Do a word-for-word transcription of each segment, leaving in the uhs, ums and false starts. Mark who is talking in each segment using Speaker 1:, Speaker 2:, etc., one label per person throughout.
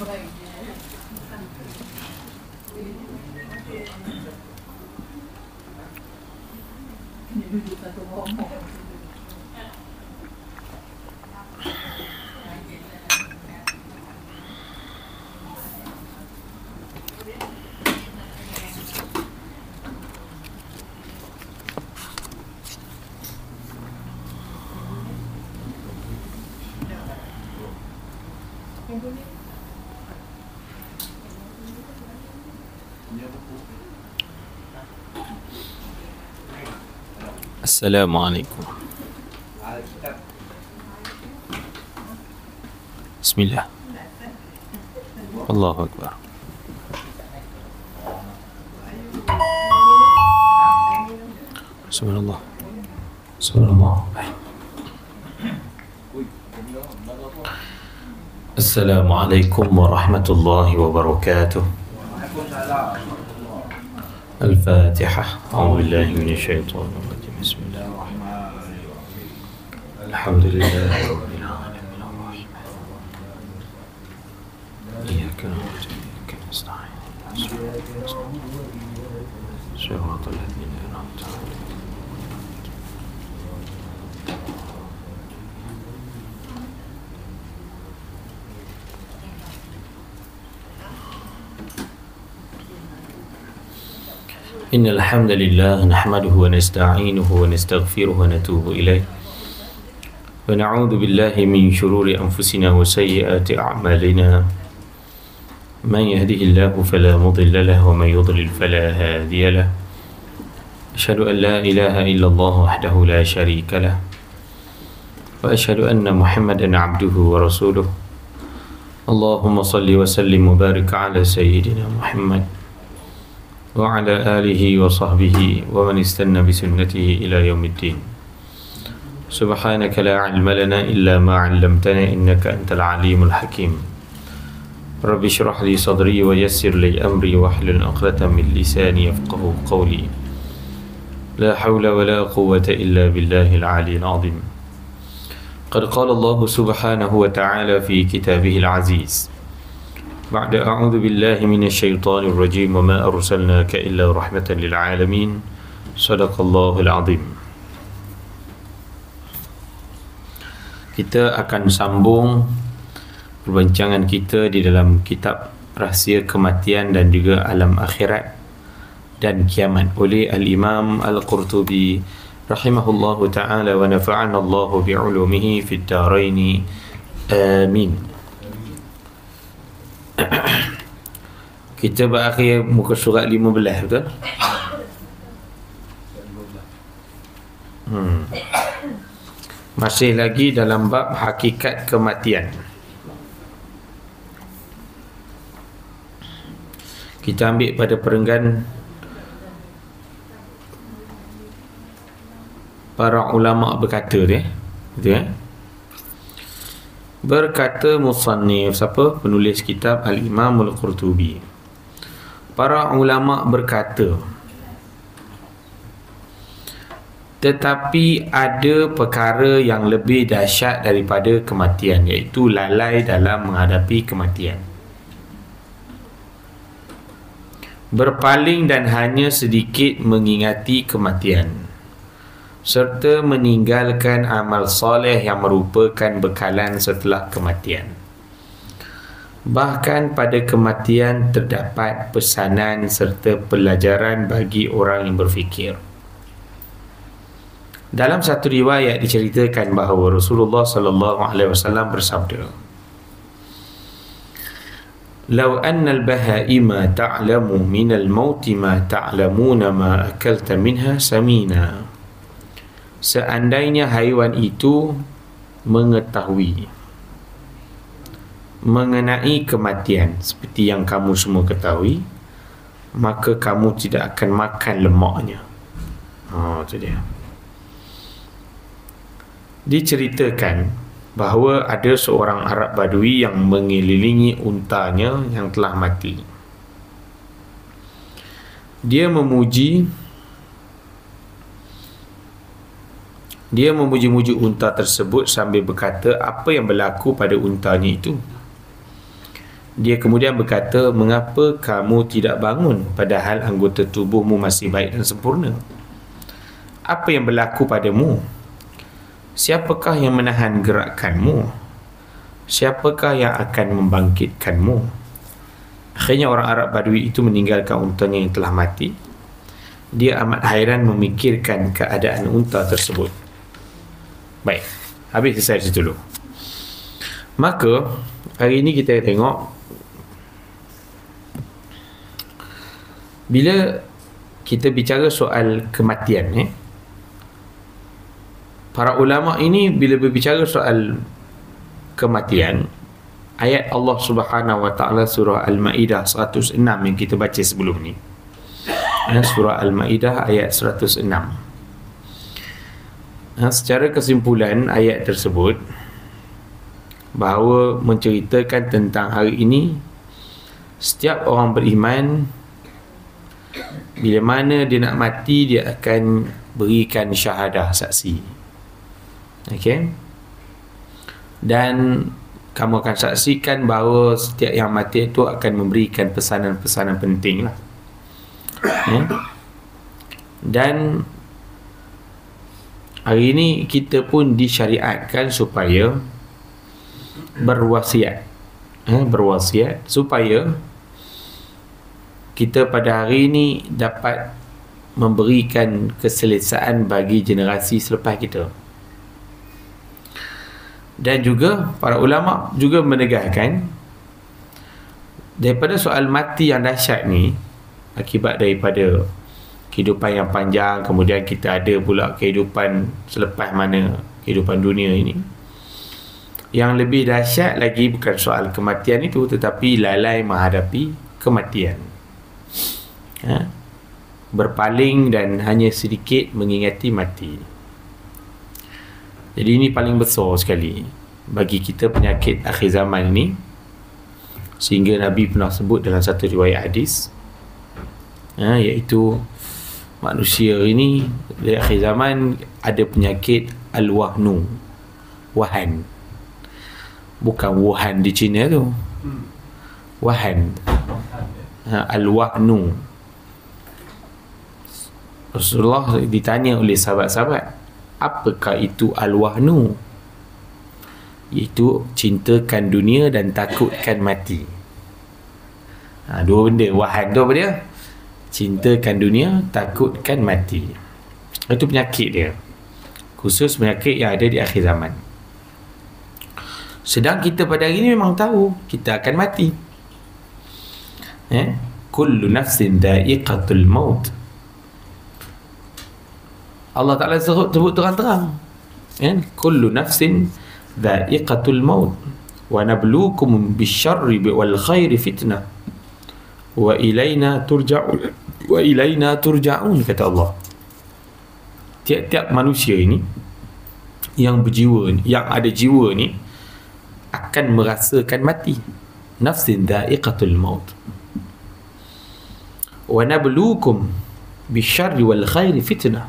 Speaker 1: Assalamualaikum. Bismillah. Allahu Akbar. Subhanallah. Subhanallah. Assalamualaikum warahmatullahi wabarakatuh. Al-Fatihah. A'udzubillahi minasyaitonir rajim. Bismillahirrahmanirrahim. Alhamdulillahi rabbil alamin. Iyyaka na'budu wa iyyaka nasta'in. Shiratal ladzina an'amta 'alaihim. Innal hamdalillah nahmaduhu wa nasta'inuhu wa nastaghfiruhu wa natubu ilaih wa na'udzu billahi min shururi anfusina wa sayyiati a'malina man yahdihillahu fala mudilla lahu wa man yudlil fala hadiya lahu asyhadu an la ilaha illallah wahdahu la syarika lahu wa asyhadu anna Muhammadan 'abduhu wa rasuluh. Allahumma salli wa sallim wa barik ala sayyidina Muhammad wa ala alihi wa sahbihi wa man istanna bi sunnatihi ila yaumiddin. Subhanaka la ilma lana illa ma 'allamtana innaka antal alimul hakim. Rabbi shrah li sadri wa yassir li amri wa hlul 'uqdatam min lisani yafqahu qawli. La hawla wa la quwwata illa billahil 'aliyyil 'azim. Qad qala Allah subhanahu wa ta'ala fi kitabihil 'aziz. Ba'da a'udzu billahi minasy syaithanir rajim wa ma arsalnaka illa rahmatan lil alamin. Shadaqallahul azim. Kita akan sambung perbincangan kita di dalam kitab Rahsia Kematian dan juga Alam Akhirat dan Kiamat oleh Al-Imam Al-Qurtubi rahimahullahu ta'ala wa nafa'ana Allahu bi'ulumihi fid daraini. Amin. Kita berakhir muka surat lima belas, betul? Hmm. Masih lagi dalam bab hakikat kematian. Kita ambil pada perenggan para ulama berkata dia, betul kan? Berkata musannif, siapa? Penulis kitab Al-Imam Al-Qurtubi. Para ulama berkata, tetapi ada perkara yang lebih dahsyat daripada kematian, iaitu lalai dalam menghadapi kematian, berpaling dan hanya sedikit mengingati kematian, serta meninggalkan amal soleh yang merupakan bekalan setelah kematian. Bahkan pada kematian terdapat pesanan serta pelajaran bagi orang yang berfikir. Dalam satu riwayat diceritakan bahawa Rasulullah sallallahu alaihi wasallam bersabda, "Law anna al-bahaima ta'lamu min al-maut ma ta'lamuna ma akalta minha samina." Seandainya haiwan itu mengetahui mengenai kematian seperti yang kamu semua ketahui, maka kamu tidak akan makan lemaknya. Oh, itu dia. Diceritakan bahawa ada seorang Arab Badui yang mengelilingi untanya yang telah mati. Dia memuji Dia memuji-muji unta tersebut sambil berkata apa yang berlaku pada untanya itu. Dia kemudian berkata, mengapa kamu tidak bangun padahal anggota tubuhmu masih baik dan sempurna? Apa yang berlaku padamu? Siapakah yang menahan gerakanmu? Siapakah yang akan membangkitkanmu? Akhirnya orang Arab Badui itu meninggalkan untanya yang telah mati. Dia amat hairan memikirkan keadaan unta tersebut. Baik, habis selesai situ dulu. Maka hari ini kita tengok, bila kita bicara soal kematian, eh, para ulama ini bila berbicara soal kematian, ayat Allah Subhanahu wa taala surah Al-Maidah seratus enam yang kita baca sebelum ni, surah Al-Maidah ayat seratus enam, secara kesimpulan ayat tersebut bahawa menceritakan tentang hari ini setiap orang beriman bila mana dia nak mati, dia akan berikan syahadah, saksi. Okey. Dan kamu akan saksikan bahawa setiap yang mati itu akan memberikan pesanan-pesanan penting lah. Ya. Dan hari ini kita pun disyariatkan supaya berwasiat, eh, berwasiat supaya kita pada hari ini dapat memberikan keselesaan bagi generasi selepas kita. Dan juga para ulama juga menegaskan daripada soal mati yang dahsyat ni, akibat daripada kehidupan yang panjang, kemudian kita ada pula kehidupan selepas mana kehidupan dunia ini. Yang lebih dahsyat lagi bukan soal kematian itu, tetapi lalai menghadapi kematian, ha? Berpaling dan hanya sedikit mengingati mati. Jadi ini paling besar sekali bagi kita penyakit akhir zaman ini, sehingga Nabi pernah sebut dalam satu riwayat hadis, ha, iaitu manusia ini di akhir zaman ada penyakit al-wahnu, wahan. Bukan Wuhan di China tu, wahan, ha, al-wahnu. Rasulullah ditanya oleh sahabat-sahabat, apakah itu al-wahnu? Iaitu cintakan dunia dan takutkan mati. Ha, dua benda. Wahan tu apa dia? Cintakan dunia, takutkan mati. Itu penyakit dia, khusus penyakit yang ada di akhir zaman. Sedang kita pada hari ini memang tahu kita akan mati. Eh? Kullu nafsin dha'iqatul maut. Allah Ta'ala sebut, sebut terang-terang. Eh? Kullu nafsin dha'iqatul maut. Wa nabluukum bisyarri wal khairi fitnah. Wa ilayna turja'un. Wa ilayna turja'un, kata Allah. Tiap-tiap manusia ini yang berjiwa, yang ada jiwa ni, akan merasakan mati. Nafsin dha'iqatul maut. Wa nabluukum bisyarri wal khairi fitnah.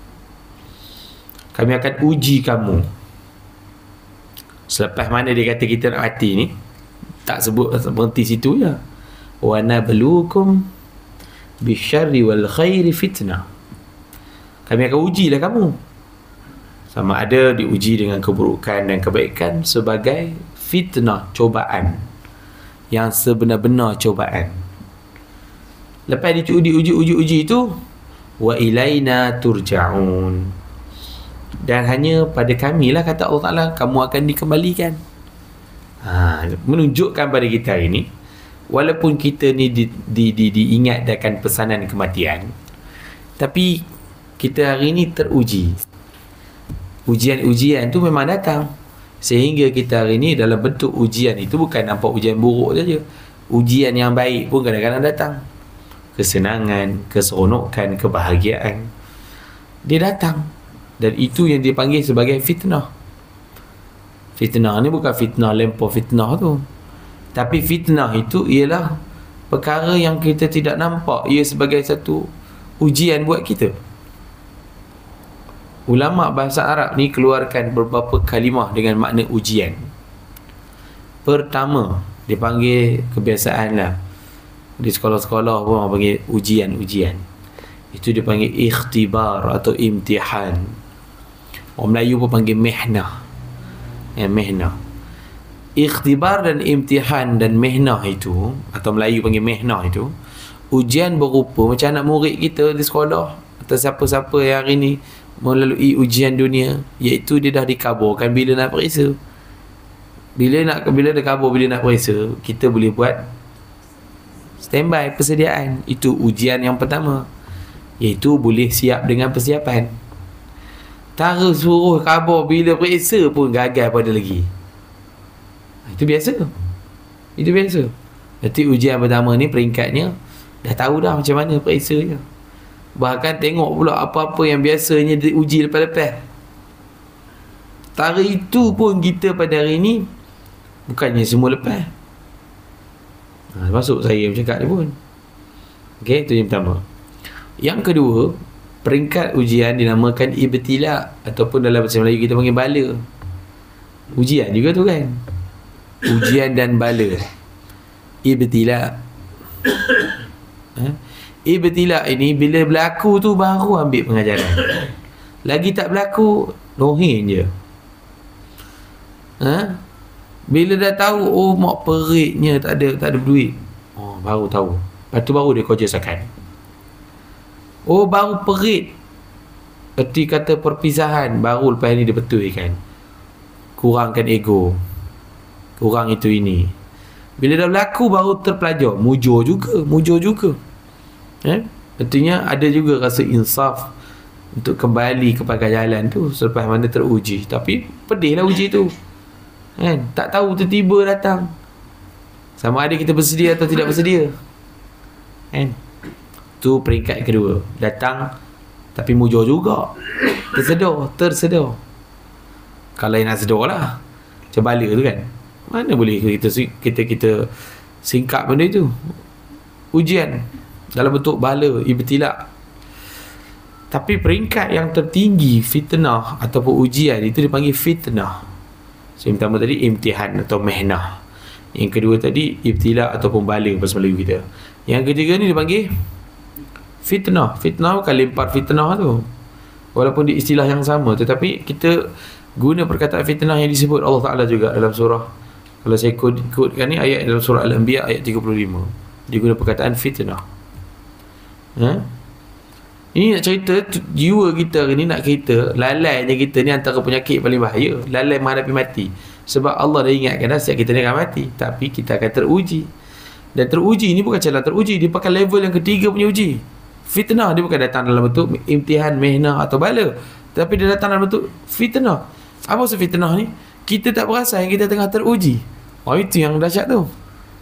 Speaker 1: Kami akan uji kamu. Selepas mana dia kata kita nak mati ni, tak sebut berhenti situ je. Wa nabluukum bisyarri wal khairi fitnah. Kami akan ujilah kamu, sama ada diuji dengan keburukan dan kebaikan sebagai fitnah, cobaan yang sebenar-benar cobaan. Lepas diuji uji uji uji itu, wa ilaina turja'un, dan hanya pada kami lah, kata Allah Ta'ala, kamu akan dikembalikan. Ha, menunjukkan pada kita hari ini, walaupun kita ni di, di, di, diingatkan pesanan kematian, tapi kita hari ini teruji. Ujian-ujian tu memang datang, sehingga kita hari ini dalam bentuk ujian itu bukan nampak ujian buruk saja. Ujian yang baik pun kadang-kadang datang. Kesenangan, keseronokan, kebahagiaan, dia datang. Dan itu yang dipanggil sebagai fitnah. Fitnah ni bukan fitnah lempar fitnah tu, tapi fitnah itu ialah perkara yang kita tidak nampak, ia sebagai satu ujian buat kita. Ulama bahasa Arab ni keluarkan beberapa kalimah dengan makna ujian. Pertama, Dipanggil kebiasaan lah. Di sekolah-sekolah pun orang panggil ujian-ujian. Itu dipanggil ikhtibar atau imtihan. Orang Melayu pun panggil mihnah. Ya, mihnah. Ikhtibar dan imtihan dan mihnah itu, atau Melayu panggil mihnah itu, ujian berupa macam anak murid kita di sekolah atau siapa-siapa yang hari ni melalui ujian dunia, iaitu dia dah dikabarkan bila nak periksa. Bila nak bila dah kabur, bila nak periksa, kita boleh buat standby, persediaan. Itu ujian yang pertama, iaitu boleh siap dengan persiapan. Tara suruh khabar bila periksa pun gagal pada lagi. Itu biasa. Itu biasa. Nanti ujian pertama ni peringkatnya dah tahu dah macam mana periksanya. Bahkan tengok pula apa-apa yang biasanya diuji lepas-lepas. Tara itu pun kita pada hari ni bukannya semua lepas. Ha, masuk saya bercakap ni pun. Okey, itu yang pertama. Yang kedua, peringkat ujian dinamakan ibtila, ataupun dalam bahasa Melayu kita panggil bala. Ujian juga tu kan. Ujian dan bala. Ibtila. Ha? Ibtila ini bila berlaku tu baru ambil pengajaran. Lagi tak berlaku, rohin je. Ha? Bila dah tahu, oh mak peritnya tak ada, tak ada duit. Oh, baru tahu. Lepas tu baru dia kerjasakan. Oh, baru perit. Erti kata perpisahan, baru lepas ni dia betulkan. Kurangkan ego. Kurang itu ini. Bila dah berlaku baru terpelajar. Mujur juga, mujur juga. Eh? Artinya ada juga rasa insaf untuk kembali kepada jalan tu selepas mana teruji. Tapi pedihlah uji tu. Kan? Tak tahu tiba-tiba datang. Sama ada kita bersedia atau tidak bersedia. Kan? Tu peringkat kedua. Datang tapi mujur juga. Tersedar, tersedar. Kalau yang nak sedar lah. Macam bala tu kan. Mana boleh kita kita kita singkat benda itu. Ujian dalam bentuk bala, ibtila. Tapi peringkat yang tertinggi fitnah ataupun ujian itu dipanggil fitnah. So, yang pertama tadi imtihan atau mihnah. Yang kedua tadi ibtila ataupun bala bahasa Melayu kita. Yang ketiga ni dipanggil fitnah. Fitnah bukan lempar fitnah tu. Walaupun di istilah yang sama, tetapi kita guna perkataan fitnah yang disebut Allah Ta'ala juga dalam surah. Kalau saya kodkan ni ayat dalam surah Al-Anbiya ayat tiga puluh lima. Dia guna perkataan fitnah. Ha? Ini nak cerita jiwa kita hari ni, nak cerita lalainya kita ni antara penyakit paling bahaya. Lalai menghadapi mati. Sebab Allah dah ingatkan dah siap kita ni akan mati, tapi kita akan teruji. Dan teruji ni bukan cara teruji, dia pakai level yang ketiga punya uji. Fitnah dia bukan datang dalam bentuk imtihan, mihnah atau bala, tapi dia datang dalam bentuk fitnah. Apa maksud fitnah ni? Kita tak perasan kita tengah teruji. Oh, itu yang dahsyat tu.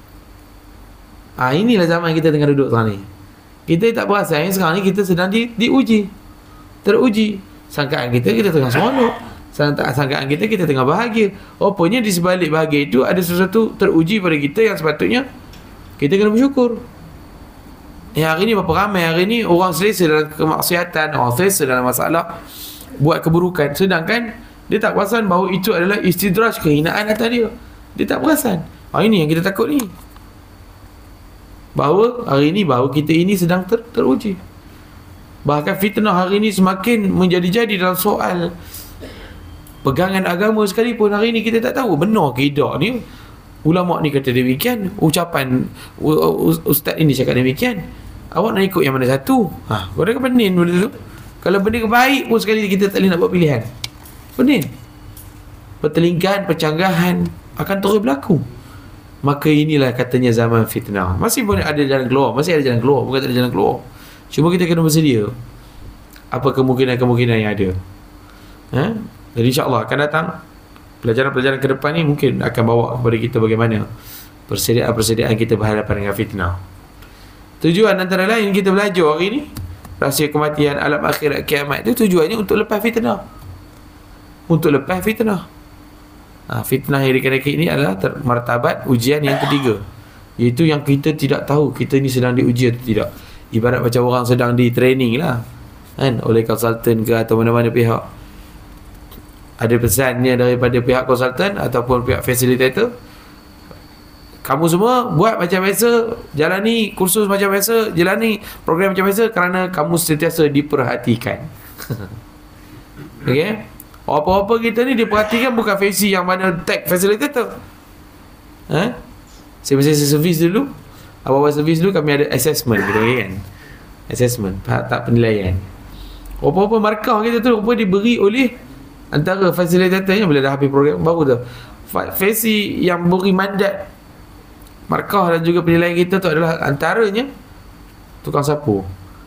Speaker 1: Ah, inilah zaman kita tengah duduk sekarang ni. Kita tak perasan sekarang ni kita sedang di, diuji. Teruji. Sangkaan kita kita tengah seronok. Sangkaan kita kita tengah bahagia. Rupanya di sebalik bahagia itu ada sesuatu teruji pada kita yang sepatutnya kita kena bersyukur. Ya, hari ni berapa ramai hari ni orang selesa dalam kemaksiatan, orang selesa dalam masalah buat keburukan, sedangkan dia tak perasan bahawa itu adalah istidraj, kehinaan atas dia. Dia tak perasan. Ha, ini yang kita takut ni. Bahawa hari ini, bahawa kita ini sedang ter, teruji. Bahkan fitnah hari ini semakin menjadi-jadi dalam soal pegangan agama sekalipun. Hari ini kita tak tahu benar ke tidak ni. Ulama ni kata demikian, ucapan ustaz ini cakap demikian. Awak nak ikut yang mana satu? Ha, kau dah pening benda tu. Kalau benda baik pun sekali kita tak boleh nak buat pilihan. Pening. Pertelingkahan, percanggahan akan terus berlaku. Maka inilah katanya zaman fitnah. Masih boleh ada jalan keluar, masih ada jalan keluar, bukan tak ada jalan keluar. Cuma kita kena bersedia apa kemungkinan-kemungkinan yang ada. Ha? Jadi insya-Allah akan datang pelajaran-pelajaran ke depan ni mungkin akan bawa kepada kita bagaimana persediaan-persediaan kita berhadapan dengan fitnah. Tujuan antara lain kita belajar hari ni rahsia kematian, alam akhirat, kiamat itu tujuannya untuk lepas fitnah. Untuk lepas fitnah. Ha, fitnah yang dikira-kira ini adalah ter- martabat ujian yang ketiga, iaitu yang kita tidak tahu kita ni sedang diuji atau tidak. Ibarat macam orang sedang di training lah kan, oleh konsultan ke atau mana-mana pihak. Ada pesannya daripada pihak konsultan ataupun pihak facilitator,
Speaker 2: Kamu semua buat macam biasa, jalani kursus macam biasa, jalani program macam biasa, kerana kamu sentiasa diperhatikan. Okey? Apa-apa kita ni diperhatikan, bukan Faisy yang mana tag facilitator. Ha? Saya mesti servis dulu. Awal-awal servis dulu kami ada assessment kita kan. Assessment, tahap penilaian. Apa-apa markah kita tu apa diberi oleh antara fasilitatornya bila dah habis program baru tu. Faisy yang beri mandat markah dan juga penilaian kita tu adalah antaranya tukang sapu.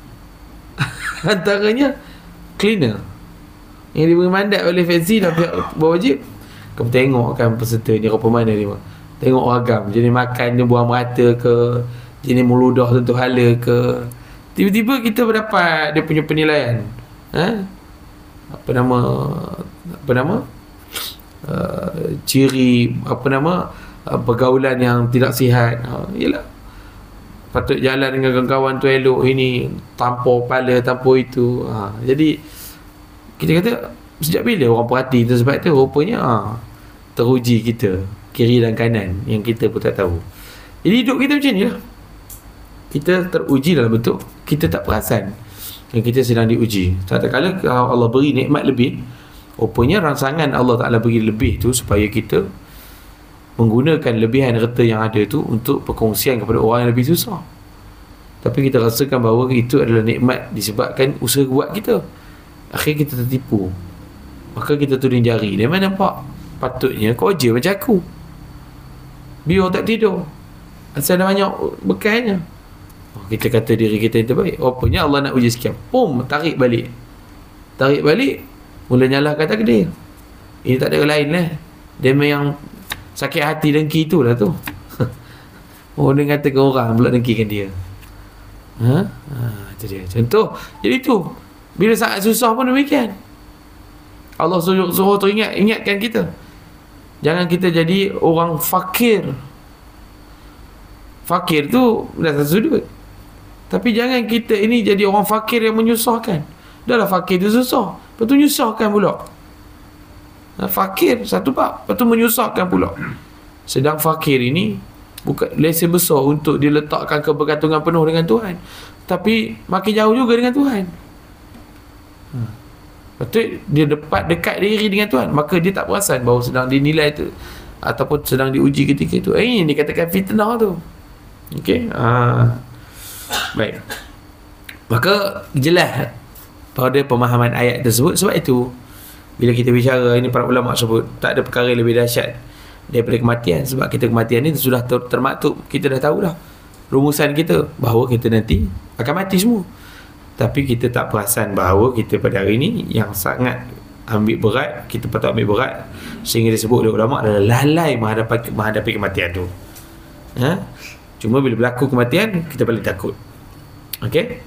Speaker 2: Antaranya cleaner. Yang diberi mandat oleh Faisy dan pihak berwajib. Kamu tengok kan peserta ni rupa mana dia. Tengok ragam, jenis makan dia buang merata ke, jenis meludah tentu hala ke. Tiba-tiba kita mendapat dia punya penilaian. Ha? Apa nama apa nama? Uh, ciri apa nama? Uh, pergaulan yang tidak sihat. Uh, yalah. Patut jalan dengan kawan-kawan tu elok, ini tanpa kepala, tanpa itu. Ha, jadi kita kata sejak bila orang perhati tu, sebab tu rupanya ha, teruji kita kiri dan kanan yang kita pun tak tahu. Jadi hidup kita macam ni lah. Kita teruji dalam bentuk kita tak perasan yang kita sedang diuji. Tak kala Allah beri nikmat lebih, rupanya rangsangan Allah Ta'ala beri lebih tu supaya kita menggunakan lebihan harta yang ada tu untuk perkongsian kepada orang yang lebih susah. Tapi kita rasakan bahawa itu adalah nikmat disebabkan usaha buat kita. Akhirnya kita tertipu. Maka kita tuding jari. Dia mana nampak? Patutnya kau je macam aku. Biar tak tidur. Asal dah banyak bekalnya. Oh, kita kata diri kita yang terbaik. Rupanya Allah nak uji sekian. Pum, tarik balik. Tarik balik. Mula nyalahkan takdir. Ini tak ada lain lah. Dia memang sakit hati dengki tu lah tu. Oh, dia katakan orang pula dengkikan dia. Ha? Ha, itu dia. Contoh. Jadi tu. Bila saat susah pun demikian. Allah suruh, suruh teringat, ingatkan kita. Jangan kita jadi orang fakir. Fakir tu dah satu sudut. Tapi jangan kita ini jadi orang fakir yang menyusahkan. Dah lah fakir tu susah, lepas tu nyusahkan pula. Fakir satu bab, lepas tu menyusahkan pula. Sedang fakir ini bukan lesen besar untuk diletakkan kebergantungan penuh dengan Tuhan, tapi makin jauh juga dengan Tuhan. Betul, dia dekat dekat diri dengan Tuhan, maka dia tak perasan bahawa sedang dinilai tu ataupun sedang diuji ketika itu. Eh, ini dikatakan fitnah tu. Okey. Ah. Baik. Maka jelas pada pemahaman ayat tersebut. Sebab itu bila kita bicara ini, para ulama sebut tak ada perkara lebih dahsyat daripada kematian. Sebab kita kematian ni sudah ter termaktub. Kita dah tahu dah rumusan kita bahawa kita nanti akan mati semua. Tapi kita tak perasan bahawa kita pada hari ini yang sangat ambil berat, kita patut ambil berat, sehingga disebut oleh ulama adalah lalai menghadapi, menghadapi kematian tu. Ha? Cuma bila berlaku kematian, kita paling takut. Okey?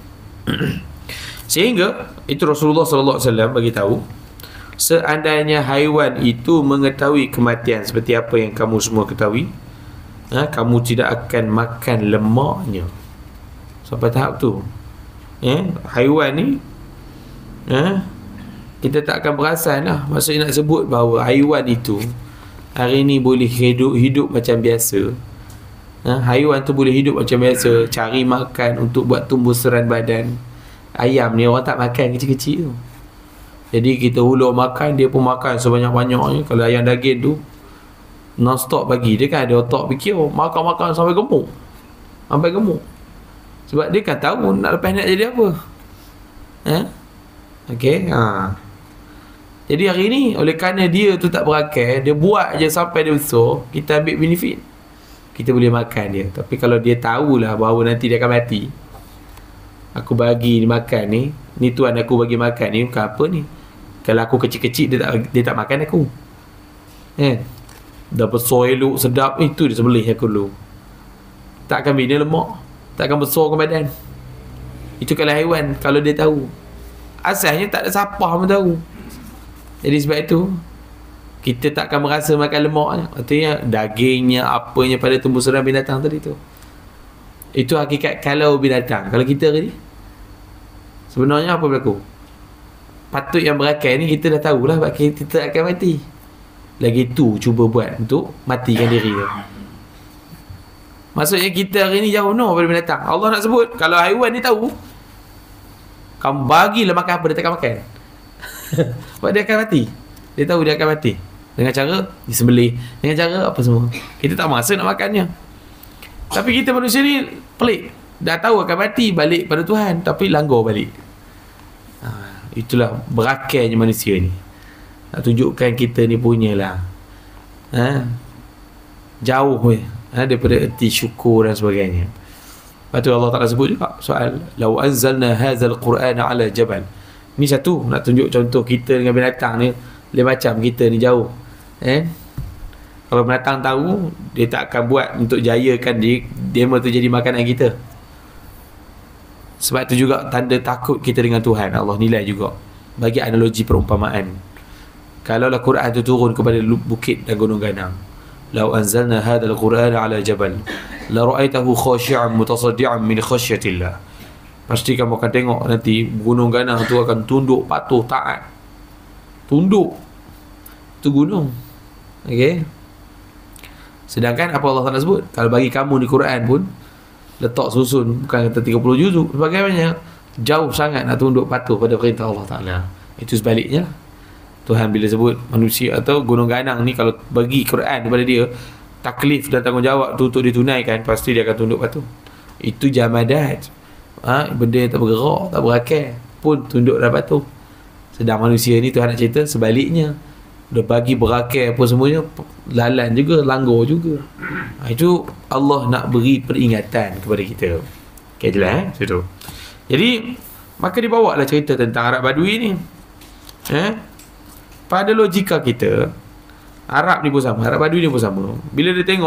Speaker 2: Sehingga itu Rasulullah sallallahu alaihi wasallam bagi tahu, seandainya haiwan itu mengetahui kematian seperti apa yang kamu semua ketahui, ha, kamu tidak akan makan lemaknya. Sampai tahap tu. Ya, haiwan ni, ha, kita tak akan perasan lah. Maksudnya nak sebut bahawa haiwan itu hari ni boleh hidup hidup macam biasa. Ha, haiwan tu boleh hidup macam biasa, cari makan untuk buat tumbuh seran badan. Ayam ni orang tak makan kecil-kecil tu. Jadi kita hulur makan, dia pun makan sebanyak-banyaknya. Kalau ayam daging tu non-stop bagi, dia kan ada otak fikir, makan-makan sampai gemuk. Sampai gemuk. Sebab dia kan tahu nak lepas nak jadi apa. Ha? Okey. Ha. Jadi hari ni oleh kerana dia tu tak berakal, dia buat je sampai dia besar, kita ambil benefit. Kita boleh makan dia. Tapi kalau dia tahulah bahawa nanti dia akan mati, aku bagi dia makan ni, ni tuan aku bagi makan ni, bukan apa ni. Kalau aku kecil-kecil, dia tak, dia tak makan aku. Kan? Dah besar elok, sedap, itu dia sembelih aku dulu. Tak akan bina lemak, tak akan besarkan badan. Itu kalau haiwan, kalau dia tahu. Asalnya tak ada siapa pun tahu. Jadi sebab itu kita tak akan merasa makan lemaknya. Artinya dagingnya, apanya pada tumbuh seram binatang tadi tu. Itu hakikat kalau binatang. Kalau kita tadi, sebenarnya apa berlaku? Patut yang berakal ni kita dah tahulah sebab kita tak akan mati. Lagi tu cuba buat untuk matikan diri dia. Maksudnya kita hari ni jauh no daripada binatang. Allah nak sebut, kalau haiwan ni tahu, kamu bagilah makan apa, dia takkan makan. Sebab dia akan mati. Dia tahu dia akan mati. Dengan cara disembelih, dengan cara apa semua. Kita tak masa nak makannya. Tapi kita manusia ni pelik. Dah tahu akan mati, balik pada Tuhan, tapi langgar balik. Ha, itulah berakalnya manusia ni. Nak tunjukkan kita ni punyalah ha, jauh ha, daripada erti syukur dan sebagainya. Lepas tu Allah Ta'ala sebut juga soal lau anzalna hadzal qur'ana ala jabal. Ni satu nak tunjuk contoh kita dengan binatang ni lain macam. Kita ni jauh eh? Kalau binatang tahu, dia tak akan buat untuk jayakan dia, dia tu jadi makanan kita. Sebab tu juga tanda takut kita dengan Tuhan Allah nilai juga bagi analogi perumpamaan. Kalaulah Quran itu turun kepada bukit dan gunung ganang, lau anzalna hadzal qur'ana ala jabal la ra'aitahu khashi'an mutasaddian min khasyatillah. Pasti kamu akan tengok nanti gunung ganang tu akan tunduk, patuh, taat. Tunduk tu gunung. Okey. Sedangkan apa Allah Taala sebut, kalau bagi kamu di Quran pun letak susun bukan kata tiga puluh juzuk, sebagainya, jauh sangat nak tunduk patuh pada perintah Allah Taala. Itu sebaliknya Tuhan bila sebut manusia atau gunung ganang ni, kalau bagi Quran kepada dia, taklif dan tanggungjawab tu untuk ditunaikan, pasti dia akan tunduk patuh. Itu jamadat, ha, benda yang tak bergerak, tak berakal pun tunduk dan patuh. Sedang manusia ni Tuhan nak cerita sebaliknya, dah bagi berakal apa semuanya, lalan juga, langgar juga. Ha, itu Allah nak beri peringatan kepada kita. Okay, jelas eh? Itu. Jadi maka dibawa lah cerita tentang Arab Badui ni. Eh? Pada logika kita, Arab ni pun sama, Arab Badui ni pun sama. Bila dia tengok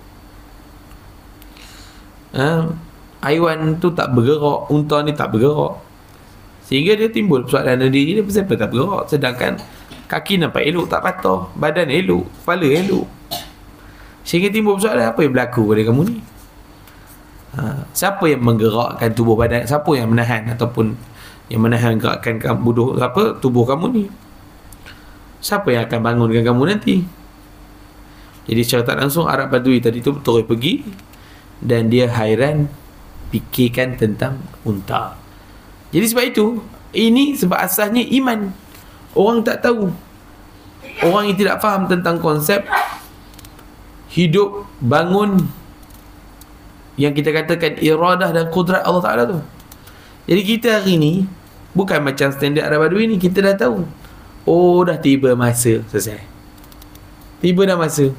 Speaker 2: ha, haiwan tu tak bergerak, unta ni tak bergerak, sehingga dia timbul persoalan diri dia, kenapa tak bergerak, sedangkan kaki nampak elok, tak patah, badan elok, kepala elok. Sehingga timbul persoalan, apa yang berlaku pada kamu ni? Ha, siapa yang menggerakkan tubuh badan, siapa yang menahan ataupun yang menahan gerakkan kamu, buduh, apa, tubuh kamu ni? Siapa yang akan bangunkan kamu nanti? Jadi secara tak langsung Arab Badui tadi tu terus pergi, dan dia hairan fikirkan tentang unta. Jadi sebab itu, ini sebab asasnya iman. Orang tak tahu, orang yang tidak faham tentang konsep hidup, bangun, yang kita katakan iradah dan kudrat Allah Ta'ala tu. Jadi kita hari ni bukan macam standard Arab Badui ni. Kita dah tahu, oh dah tiba masa, selesai, tiba dah masa.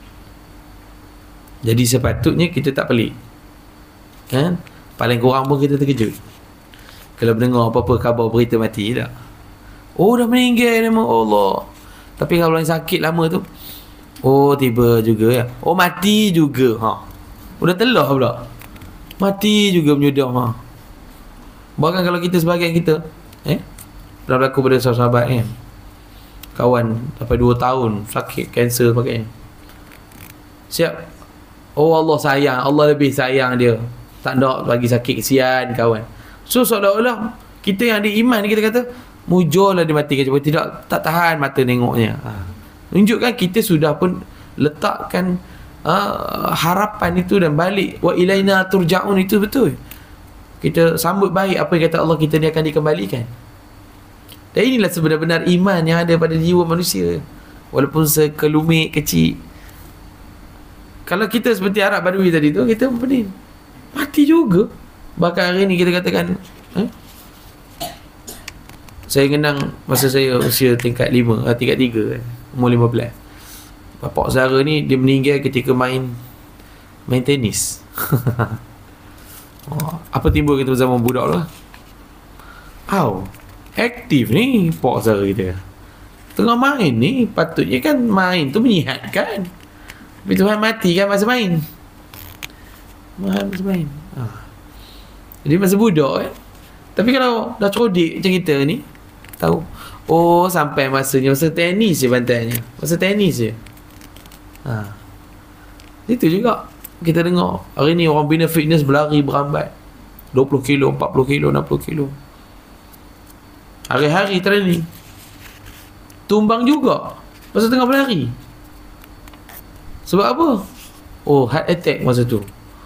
Speaker 2: Jadi sepatutnya kita tak pelik kan? Paling kurang pun kita terkejut kalau mendengar apa-apa khabar berita mati tak. Oh dah meninggal nama Allah. Tapi kalau yang sakit lama tu, oh tiba juga ya. Oh mati juga ha. Udah telah pula, mati juga menyudah ha. Bahkan kalau kita sebahagian kita eh dah berlaku pada sahabat-sahabat kan, kawan sampai dua tahun sakit kanser sebagainya, siap, oh Allah sayang, Allah lebih sayang dia, tak nak bagi sakit, kesian kawan. So seolah-olah kita yang ada iman ni, kita kata mujurlah dia matikan, cuba tidak, tak tahan mata tengoknya ha. Tunjukkan kita sudah pun letakkan uh, harapan itu dan balik, wa ilaina turja'un, itu betul. Kita sambut baik apa yang kata Allah, kita ni akan dikembalikan. Dan inilah sebenar-benar iman yang ada pada jiwa manusia, walaupun sekelumit kecil. Kalau kita seperti Arab Badui tadi tu, kita pening, mati juga. Bahkan hari ni kita katakan eh? Saya kenang masa saya usia tingkat lima, tingkat tiga, umur lima belas, bapak saudara ni dia meninggal ketika main main tenis. Oh, apa timbul kita zaman budak lah, oh, aktif ni pak saudara kita, tengah main ni, patutnya kan main tu menyihatkan, tapi Tuhan mati kan masa main, masa main ah. Jadi masa budak kan. Tapi kalau dah codik macam kita ni, tahu, oh sampai masanya masa tenis je bantainya, masa tenis je ha. Itu juga kita dengar hari ni orang bina fitness berlari berambat dua puluh kilo, empat puluh kilo, enam puluh kilo, hari-hari training, tumbang juga masa tengah berlari. Sebab apa? Oh heart attack masa tu,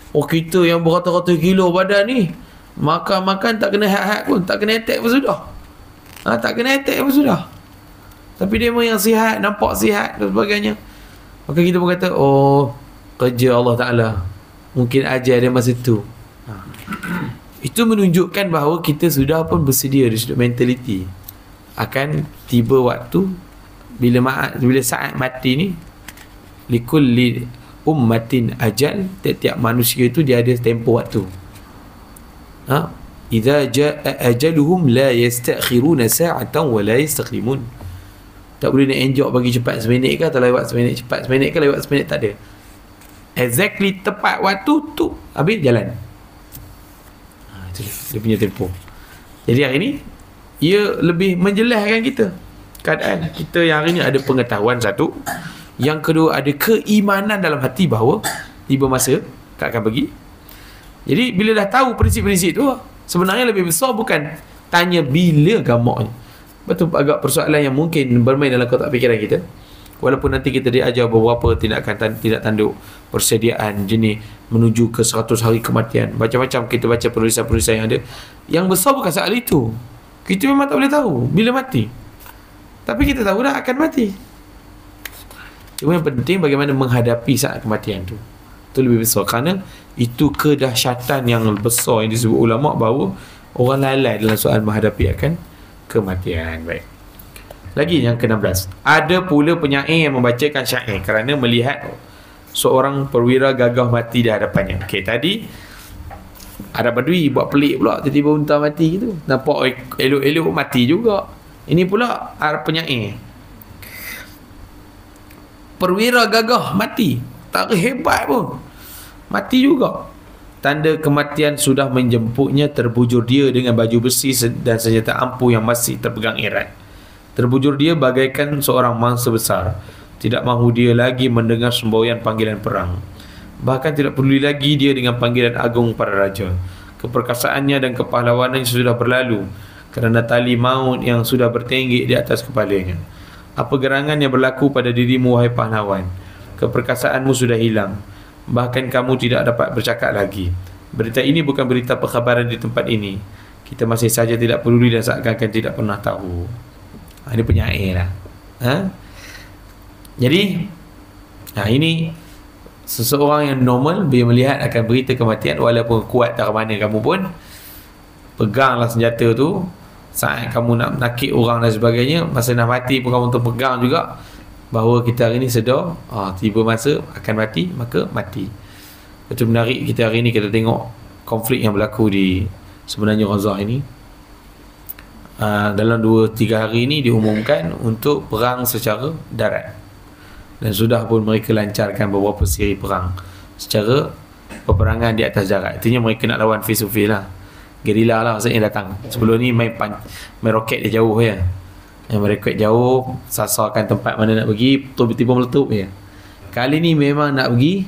Speaker 2: Oh, kita yang beratus-ratus kilo badan ni, makan-makan tak kena hat-hat pun, tak kena attack pun sudah. Ha, tak kena attack pun sudah. Tapi dia yang sihat, nampak sihat dan sebagainya. Maka kita pun kata, oh, kerja Allah Ta'ala. Mungkin ajar dia masa tu. Ha. Itu menunjukkan bahawa kita sudah pun bersedia dari sudut mentaliti. Akan tiba waktu, bila ma- bila saat mati ni, likulli ummatin ajal, tiap-tiap manusia itu dia ada tempoh waktu. Ha? Idza jaa ajaluhum la yastakhiruna sa'atan wa la yastaqdimun. Tak boleh nak enjok bagi cepat seminit ke, atau lewat seminit cepat seminit ke, lewat seminit, tak ada. Exactly tepat waktu tu, habis jalan. Ha, itu dia punya tempoh. Jadi hari ni ia lebih menjelaskan kita keadaan kita yang hari ni ada pengetahuan satu, yang kedua ada keimanan dalam hati bahawa tiba masa kau akan pergi. Jadi bila dah tahu prinsip-prinsip tu, sebenarnya lebih besar bukan tanya bila gamaknya. Betul, agak persoalan yang mungkin bermain dalam kotak fikiran kita. Walaupun nanti kita diajar beberapa tindakan tan- tidak tanduk persediaan jenis menuju ke seratus hari kematian, macam-macam kita baca penulisan-penulisan yang ada. Yang besar bukan soal itu. Kita memang tak boleh tahu bila mati, tapi kita tahu dah akan mati. Cuma yang penting bagaimana menghadapi saat kematian tu. Itu lebih besar, kerana itu kedahsyatan yang besar yang disebut ulama' bahawa orang lalai dalam soal menghadapi akan kematian. Baik. Lagi yang ke enam belas, ada pula penyair yang membacakan syair kerana melihat seorang perwira gagah mati di hadapannya. Okey, tadi Arab Badui buat pelik pula, tiba-tiba unta mati gitu, nampak elok-elok mati juga. Ini pula Arab penyair, perwira gagah mati, tak hebat pun, mati juga. Tanda kematian sudah menjemputnya, terbujur dia dengan baju besi dan senjata ampuh yang masih terpegang erat. Terbujur dia bagaikan seorang mangsa besar. Tidak mahu dia lagi mendengar semboyan panggilan perang. Bahkan tidak peduli lagi dia dengan panggilan agung para raja. Keperkasaannya dan kepahlawanannya sudah berlalu kerana tali maut yang sudah bertenggek di atas kepalanya. Apa gerangan yang berlaku pada dirimu, wahai pahlawan? Keperkasaanmu sudah hilang. Bahkan kamu tidak dapat bercakap lagi. Berita ini bukan berita perkhabaran di tempat ini. Kita masih saja tidak peduli dan seakan-akan tidak pernah tahu. Ha, ini penyair lah. Ha? Jadi, ha, ini seseorang yang normal bila melihat akan berita kematian, walaupun kuat tak mana kamu pun, peganglah senjata tu. Saat kamu nak nakik orang dan sebagainya, masa nak mati pun kamu terpegang juga, bahawa kita hari ni sedar, ah, tiba masa akan mati, maka mati. Betul menarik kita hari ni kita tengok konflik yang berlaku di sebenarnya Gaza ini. Ah, dalam dua tiga hari ini diumumkan untuk perang secara darat, dan sudah pun mereka lancarkan beberapa siri perang secara peperangan di atas darat. Artinya mereka nak lawan face to face lah, gerila lah maksudnya datang. Sebelum ni main pan, main roket dia jauh ya, yang mereka jauh, sasarkan tempat mana nak pergi, tiba-tiba meletup je. Kali ni memang nak pergi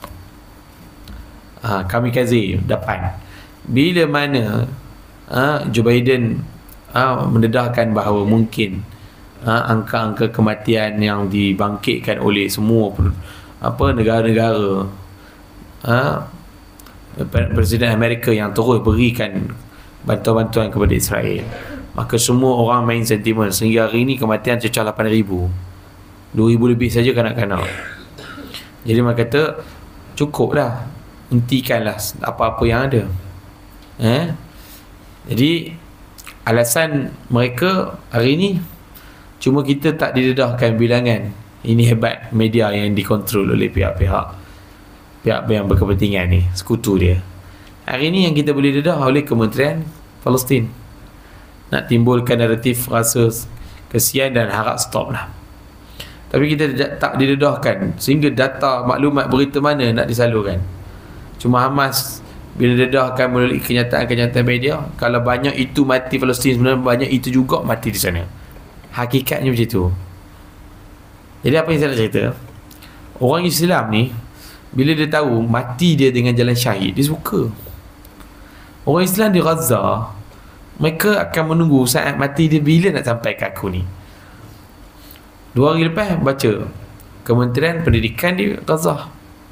Speaker 2: ha, kamikaze depan. Bila mana ha, Joe Biden ha, mendedahkan bahawa mungkin ha, angka-angka kematian yang dibangkitkan oleh semua apa negara-negara, ha, Presiden Amerika yang terus berikan bantuan-bantuan kepada Israel, maka semua orang main sentimen. Sehingga hari ini kematian cecah lapan ribu, dua ribu lebih saja kanak-kanak. Jadi mereka kata cukuplah, hentikanlah apa-apa yang ada. eh? Jadi alasan mereka hari ini, cuma kita tak didedahkan bilangan. Ini hebat media yang dikontrol oleh pihak-pihak pihak yang berkepentingan ni, sekutu dia. Hari ini yang kita boleh dedah oleh Kementerian Palestin, nak timbulkan naratif rasa kesian dan harap stop lah. Tapi kita tak didedahkan, sehingga data maklumat berita mana nak disalurkan. Cuma Hamas bila dedahkan melalui kenyataan-kenyataan media, kalau banyak itu mati Palestin, sebenarnya banyak itu juga mati di sana. Hakikatnya macam tu. Jadi apa yang saya nak cerita, orang Islam ni bila dia tahu mati dia dengan jalan syahid, dia suka. Orang Islam di Gaza, mereka akan menunggu saat mati dia bila nak sampai ke aku ni. Dua hari lepas baca Kementerian Pendidikan di Gaza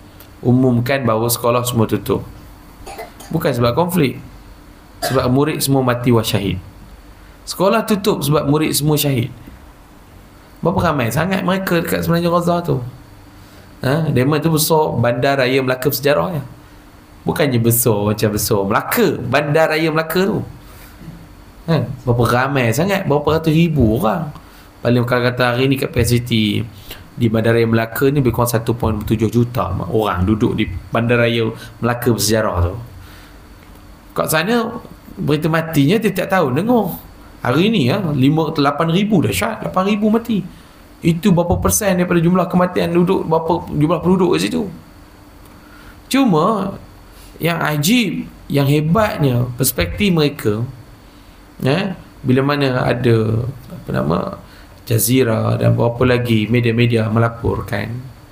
Speaker 2: umumkan bahawa sekolah semua tutup. Bukan sebab konflik, sebab murid semua mati wasyahid. Sekolah tutup sebab murid semua syahid. Berapa ramai sangat mereka dekat semenanjung Gaza tu. Ha? Dema tu besar bandar raya Melaka bersejarah ya. Bukannya besar macam besar Melaka, bandar raya Melaka tu. Ha? Berapa ramai sangat, berapa ratus ribu orang. Paling kalau kata hari ni kapasiti di Bandaraya Melaka ni lebih kurang satu perpuluhan tujuh juta orang duduk di Bandaraya Melaka bersejarah tu. Kat sana berita matinya tiap-tiap tahun dengar. Hari ni ya, lima atau lapan ribu dahsyat, lapan ribu mati. Itu berapa persen daripada jumlah kematian duduk, berapa jumlah penduduk kat situ. Cuma yang ajib, yang hebatnya perspektif mereka, ya, bila mana ada apa nama Jazeera dan berapa lagi media-media melaporkan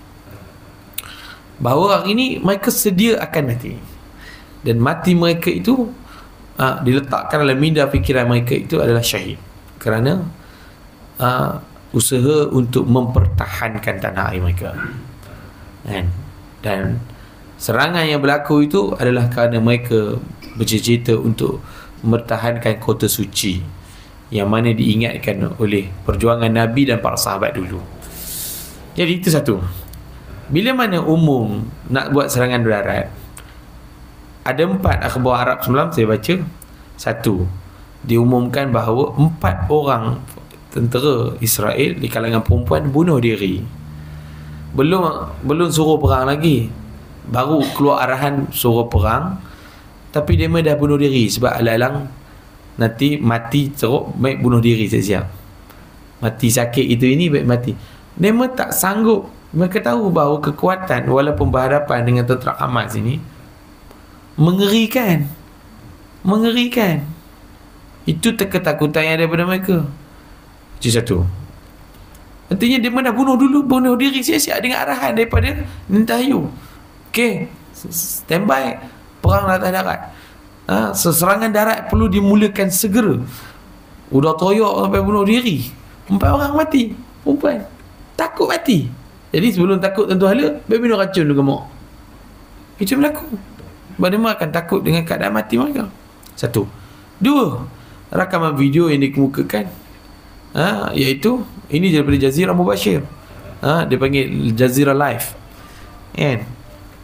Speaker 2: bahawa hari ini mereka sedia akan mati, dan mati mereka itu uh, diletakkan dalam minda fikiran mereka itu adalah syahid, kerana uh, usaha untuk mempertahankan tanah air mereka. Dan, dan serangan yang berlaku itu adalah kerana mereka bercita-cita untuk mempertahankan kota suci yang mana diingatkan oleh perjuangan Nabi dan para sahabat dulu. Jadi itu satu. Bila mana umum nak buat serangan darat, ada empat akhbar Arab semalam saya baca. Satu, diumumkan bahawa empat orang tentera Israel di kalangan perempuan bunuh diri. Belum belum suruh perang lagi, baru keluar arahan suruh perang, tapi dia dah bunuh diri sebab alang-alang nanti mati teruk, baik bunuh diri siap-siap. Mati sakit itu ini baik mati. Mereka tak sanggup. Mereka tahu bahawa kekuatan walaupun berhadapan dengan tentera Hamas ini mengerikan. Mengerikan. Itu ketakutan yang ada pada mereka. Itu satu. Artinya dia dah bunuh dulu, bunuh diri siap-siap dengan arahan daripada Netanyahu. Okey, standby perang atas darat. Ha, seserangan darat perlu dimulakan segera. Udah toyok sampai bunuh diri, empat orang mati, perempuan. Takut mati. Jadi sebelum takut tentu hala, baby minum racun dulu gemuk. Itu berlaku. Bagaimana akan takut dengan keadaan mati mereka? Satu. Dua, rakaman video yang dikemukakan, ha, iaitu ini daripada Jazeera Mubashir. Ha, dia panggil Jazeera Live. Kan?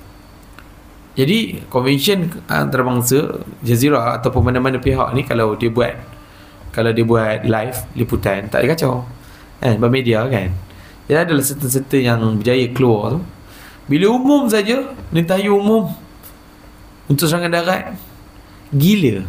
Speaker 2: Jadi convention antarabangsa Jazeera ataupun mana-mana pihak ni, kalau dia buat kalau dia buat live liputan, tak ada kacau kan, bermedia kan. Dia adalah serta-serta yang berjaya keluar tu. Bila umum saja, Netanyahu umum untuk serangan darat, gila,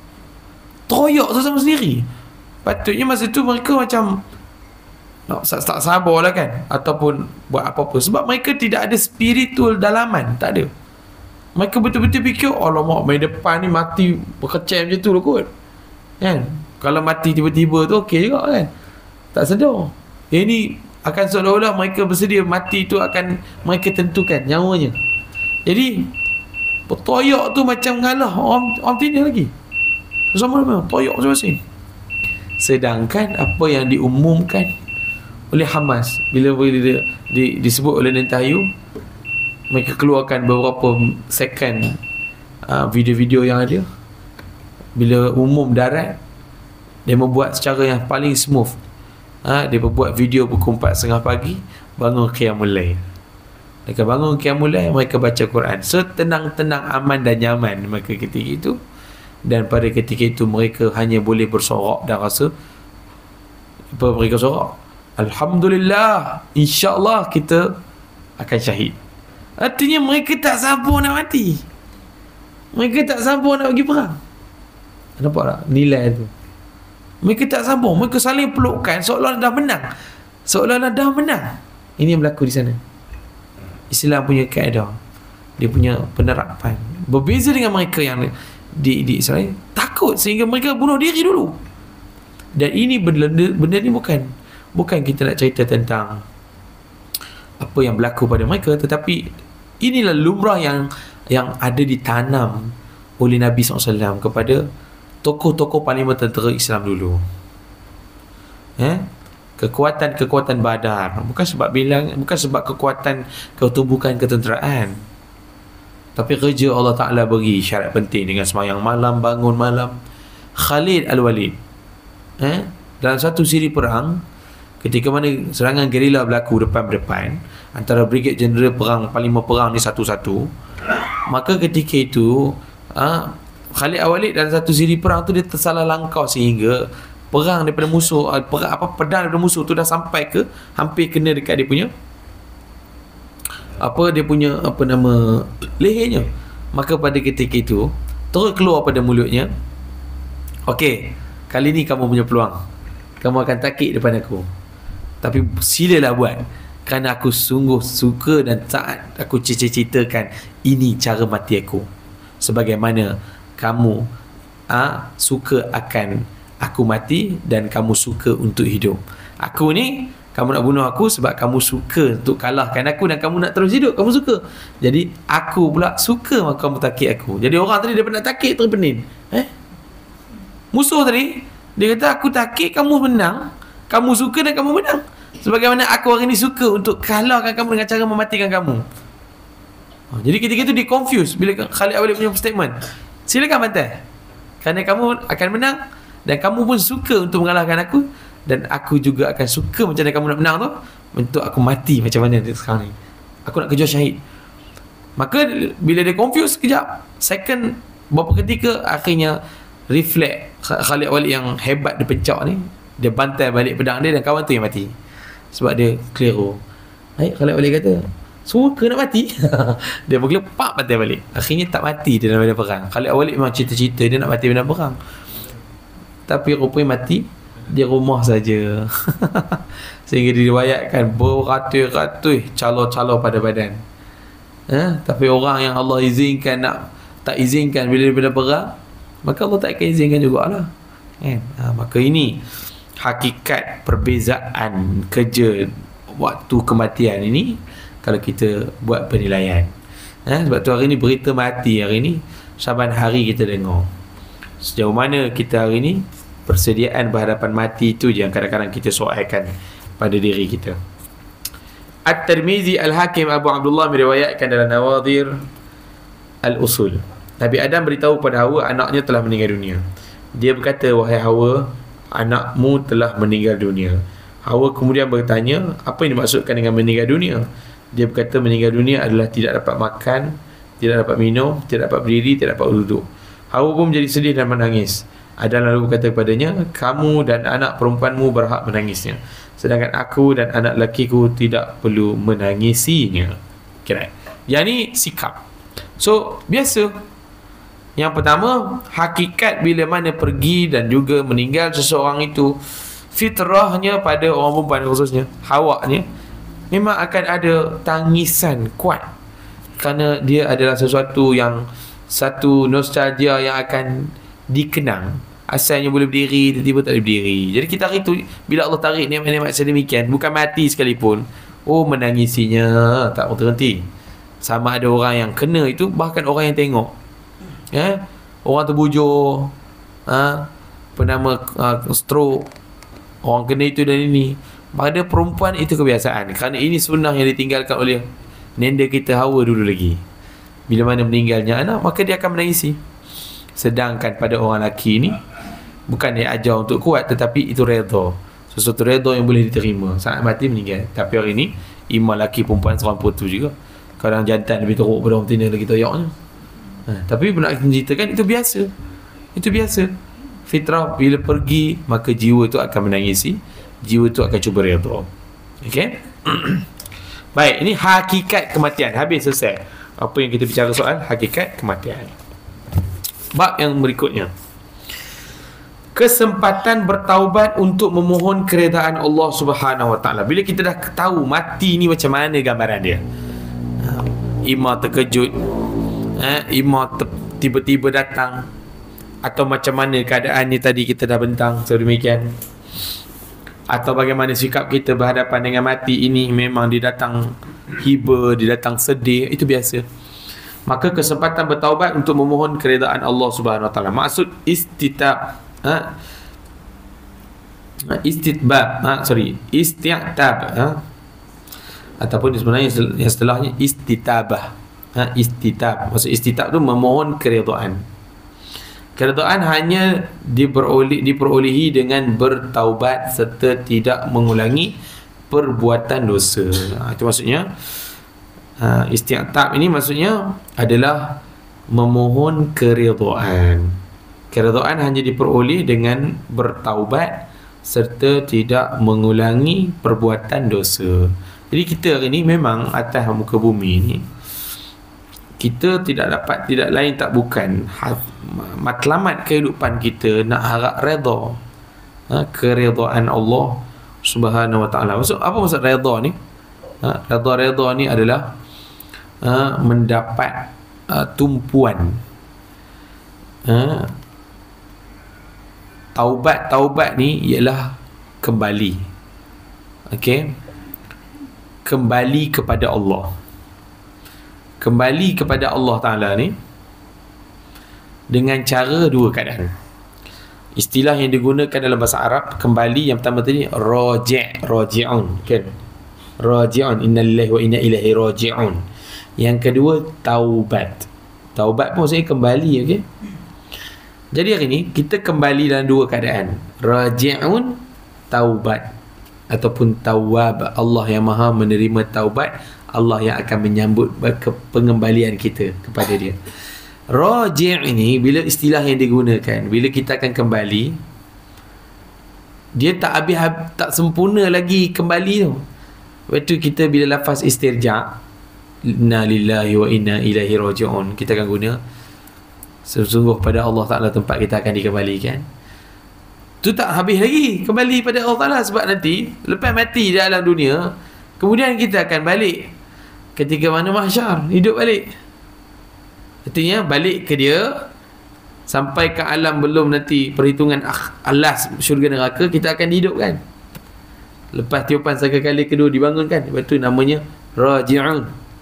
Speaker 2: toyok tu sama sendiri. Patutnya masa tu mereka macam nak no, tak sabar lah kan, ataupun buat apa-apa, sebab mereka tidak ada spiritual dalaman, tak ada. Mereka betul-betul fikir, alamak, main depan ni mati berkecam macam tu lah kot kan. Kalau mati tiba-tiba tu okey juga kan, tak sedar. Yang ni akan seolah-olah mereka bersedia mati tu akan mereka tentukan nyawanya. Jadi toyok tu macam ngalah orang, orang Palestin lagi sama-sama toyok masing-masing. Sedangkan apa yang diumumkan oleh Hamas bila, bila di, di, disebut oleh Netanyahu, mereka keluarkan beberapa second uh, video-video yang ada. Bila umum darat, dia membuat secara yang paling smooth. Ha, dia membuat video pukul empat tiga puluh pagi, bangun qiyamul lail. Mereka bangun qiyamul lail, mereka baca Quran. Setenang-tenang, aman dan nyaman mereka ketika itu. Dan pada ketika itu mereka hanya boleh bersorak dan rasa apa mereka sorak? Alhamdulillah, insya-Allah kita akan syahid. Artinya mereka tak sabar nak mati. Mereka tak sabar nak pergi perang. Nampak tak nilai tu? Mereka tak sabar. Mereka saling pelukkan seolah dah menang. Seolah dah menang. Ini yang berlaku di sana. Islam punya kaedah, dia punya penerapan berbeza dengan mereka yang di, di Israel. Takut sehingga mereka bunuh diri dulu. Dan ini benda, benda ni bukan Bukan kita nak cerita tentang apa yang berlaku pada mereka, tetapi inilah lumrah yang yang ada ditanam oleh Nabi sallallahu alaihi wasallam kepada tokoh-tokoh parlimen tentera Islam dulu. Eh? Kekuatan-kekuatan Badar bukan sebab bilang, bukan sebab kekuatan ketubukan ketenteraan. Tapi kerja Allah Ta'ala beri syarat penting dengan semayang malam, bangun malam. Khalid Al-Walid, eh, dalam satu siri perang, ketika mana serangan gerila berlaku depan-depan antara Brigade Jeneral perang Panglima perang ni satu-satu, maka ketika itu ah, Khalid Al-Walid dalam satu siri perang tu dia tersalah langkah sehingga perang daripada musuh, perang, apa pedang daripada musuh tu dah sampai ke hampir kena dekat dia punya apa dia punya apa nama lehernya. Maka pada ketika itu terus keluar pada mulutnya, okey, kali ni kamu punya peluang, kamu akan takik depan aku, tapi silalah buat, kerana aku sungguh suka dan saat aku ceritakan ini cara mati aku, sebagaimana kamu ah, suka akan aku mati dan kamu suka untuk hidup. Aku ni, kamu nak bunuh aku sebab kamu suka untuk kalahkan aku dan kamu nak terus hidup, kamu suka. Jadi aku pula suka maka kamu takik aku. Jadi orang tadi dia nak takik terpenin. Eh? Musuh tadi dia kata aku takik kamu menang, kamu suka dan kamu menang. Sebagaimana aku hari ni suka untuk kalahkan kamu dengan cara mematikan kamu. Jadi ketika itu dia confused bila Khalid Al-Walid punya statement. Silakan bantai, kerana kamu akan menang dan kamu pun suka untuk mengalahkan aku, dan aku juga akan suka macam mana kamu nak menang tu, untuk aku mati macam mana sekarang ni. Aku nak kejar syahid. Maka bila dia confused sekejap, second beberapa ketika, akhirnya reflect Khalid Al-Walid yang hebat dia pencak ni, dia bantai balik pedang dia dan kawan tu yang mati. Sebab dia keliru. Baik, Khalid Al-Walid kata, suka nak mati. Dia pergi lepak bantai balik. Akhirnya tak mati dia dalam medan perang. Khalid Al-Walid memang cerita-cerita dia nak mati medan perang, tapi rupanya mati di rumah saja. Sehingga diriwayatkan beratus-ratus calo-calo pada badan. Ha? Tapi orang yang Allah izinkan nak tak izinkan bila daripada perang, maka Allah tak akan izinkan jugalah. Kan? Ha, maka ini hakikat perbezaan kerja waktu kematian ini kalau kita buat penilaian. Ha? Sebab tu hari ni berita mati hari ni saban hari kita dengar. Sejauh mana kita hari ni persediaan berhadapan mati itu je yang kadang-kadang kita soalkan pada diri kita. At-Tirmizi Al-Hakim Abu Abdullah meriwayatkan dalam Nawadhir Al-Usul, Nabi Adam beritahu pada Hawa anaknya telah meninggal dunia. Dia berkata, wahai Hawa, anakmu telah meninggal dunia. Hawa kemudian bertanya, apa yang dimaksudkan dengan meninggal dunia? Dia berkata, meninggal dunia adalah tidak dapat makan, tidak dapat minum, tidak dapat berdiri, tidak dapat duduk. Hawa pun menjadi sedih dan menangis. Adam lalu berkata kepadanya, kamu dan anak perempuanmu berhak menangisnya, sedangkan aku dan anak lakiku tidak perlu menangisinya. Kira yang ni sikap. So biasa. Yang pertama, hakikat bila mana pergi dan juga meninggal seseorang itu, fitrahnya pada orang perempuan khususnya Hawa-nya memang akan ada tangisan kuat, kerana dia adalah sesuatu yang satu nostalgia yang akan dikenang. Asalnya boleh berdiri, tiba-tiba tak boleh berdiri. Jadi kita hari tu bila Allah tarik nikmat-nikmat sedemikian, bukan mati sekalipun, oh menangisinya tak berhenti. Sama ada orang yang kena itu, bahkan orang yang tengok, ya, orang terbujur, ha, penama uh, stroke, orang kena itu dan ini. Pada perempuan itu kebiasaan, kerana ini sunnah yang ditinggalkan oleh nenda kita Hawa dulu lagi. Bila mana meninggalnya anak, maka dia akan menangisi. Sedangkan pada orang lelaki ni, bukan dia ajar untuk kuat, tetapi itu redha, sesuatu redha yang boleh diterima. Saat mati meninggal. Tapi hari ni imam lelaki perempuan seorang putu juga. Kadang jantan lebih teruk pada orang betina lagi toyaknya. Ha, tapi nak menceritakan itu biasa. Itu biasa. Fitrah bila pergi, maka jiwa itu akan menangisi, jiwa itu akan cuba redha. Okey. Baik, ini hakikat kematian. Habis, selesai apa yang kita bicara soal hakikat kematian. Bab yang berikutnya, kesempatan bertaubat untuk memohon keredaan Allah Subhanahu Wa Taala. Bila kita dah tahu mati ni macam mana gambaran dia, ima terkejut, eh, ima ter, tiba-tiba datang, atau macam mana keadaannya tadi kita dah bentang sedemikian, atau bagaimana sikap kita berhadapan dengan mati ini, memang dia datang hiba, dia datang sedih, itu biasa. Maka kesempatan bertaubat untuk memohon keredaan Allah Subhanahu Wa Taala. Maksud istitab, ha? Istitbab, ha? sorry, isti'tab, ha? Ataupun sebenarnya yang setelahnya istitabah, Ha, istitab. Maksud istitab tu memohon keredaan. Keredaan hanya diperoleh, diperolehi dengan bertaubat serta tidak mengulangi perbuatan dosa. Ha, itu maksudnya ha, istitab ini maksudnya adalah memohon keredaan. Keredaan hanya diperoleh dengan bertaubat serta tidak mengulangi perbuatan dosa. Jadi kita hari ni memang atas muka bumi ni, kita tidak dapat, tidak lain tak bukan matlamat kehidupan kita nak harap redha, ha, keredaan Allah Subhanahu Wa Taala. Maksud apa maksud redha ni? Ha, redha-redha ni adalah ha, mendapat ha, tumpuan. Ha, taubat-taubat ni ialah kembali. Okey. Kembali kepada Allah. Kembali kepada Allah Ta'ala ni dengan cara dua keadaan. Istilah yang digunakan dalam bahasa Arab kembali, yang pertama tadi raji', raji'un, kan? Raji'un, inna lillahi wa inna ilaihi raji'un. Yang kedua taubat. Taubat pun maksudnya kembali, okey? Jadi hari ni kita kembali dalam dua keadaan. Raji'un, taubat, ataupun tawwab. Allah yang Maha menerima taubat, Allah yang akan menyambut pengembalian kita kepada Dia. Raji' ini bila istilah yang digunakan, bila kita akan kembali, dia tak habis, tak sempurna lagi kembali tu. Lepas tu kita bila lafaz istirja', inna lillahi wa inna ilaihi raji'un, kita akan guna sesungguh pada Allah Ta'ala tempat kita akan dikembalikan. Tu tak habis lagi kembali pada Allah Ta'ala, sebab nanti lepas mati di alam dunia, kemudian kita akan balik ketika mana mahsyar, hidup balik. Artinya balik ke Dia sampai ke alam belum nanti perhitungan alas syurga neraka, kita akan dihidupkan. Lepas tiupan sangkakala kedua dibangunkan. Lepas tu namanya raji'un.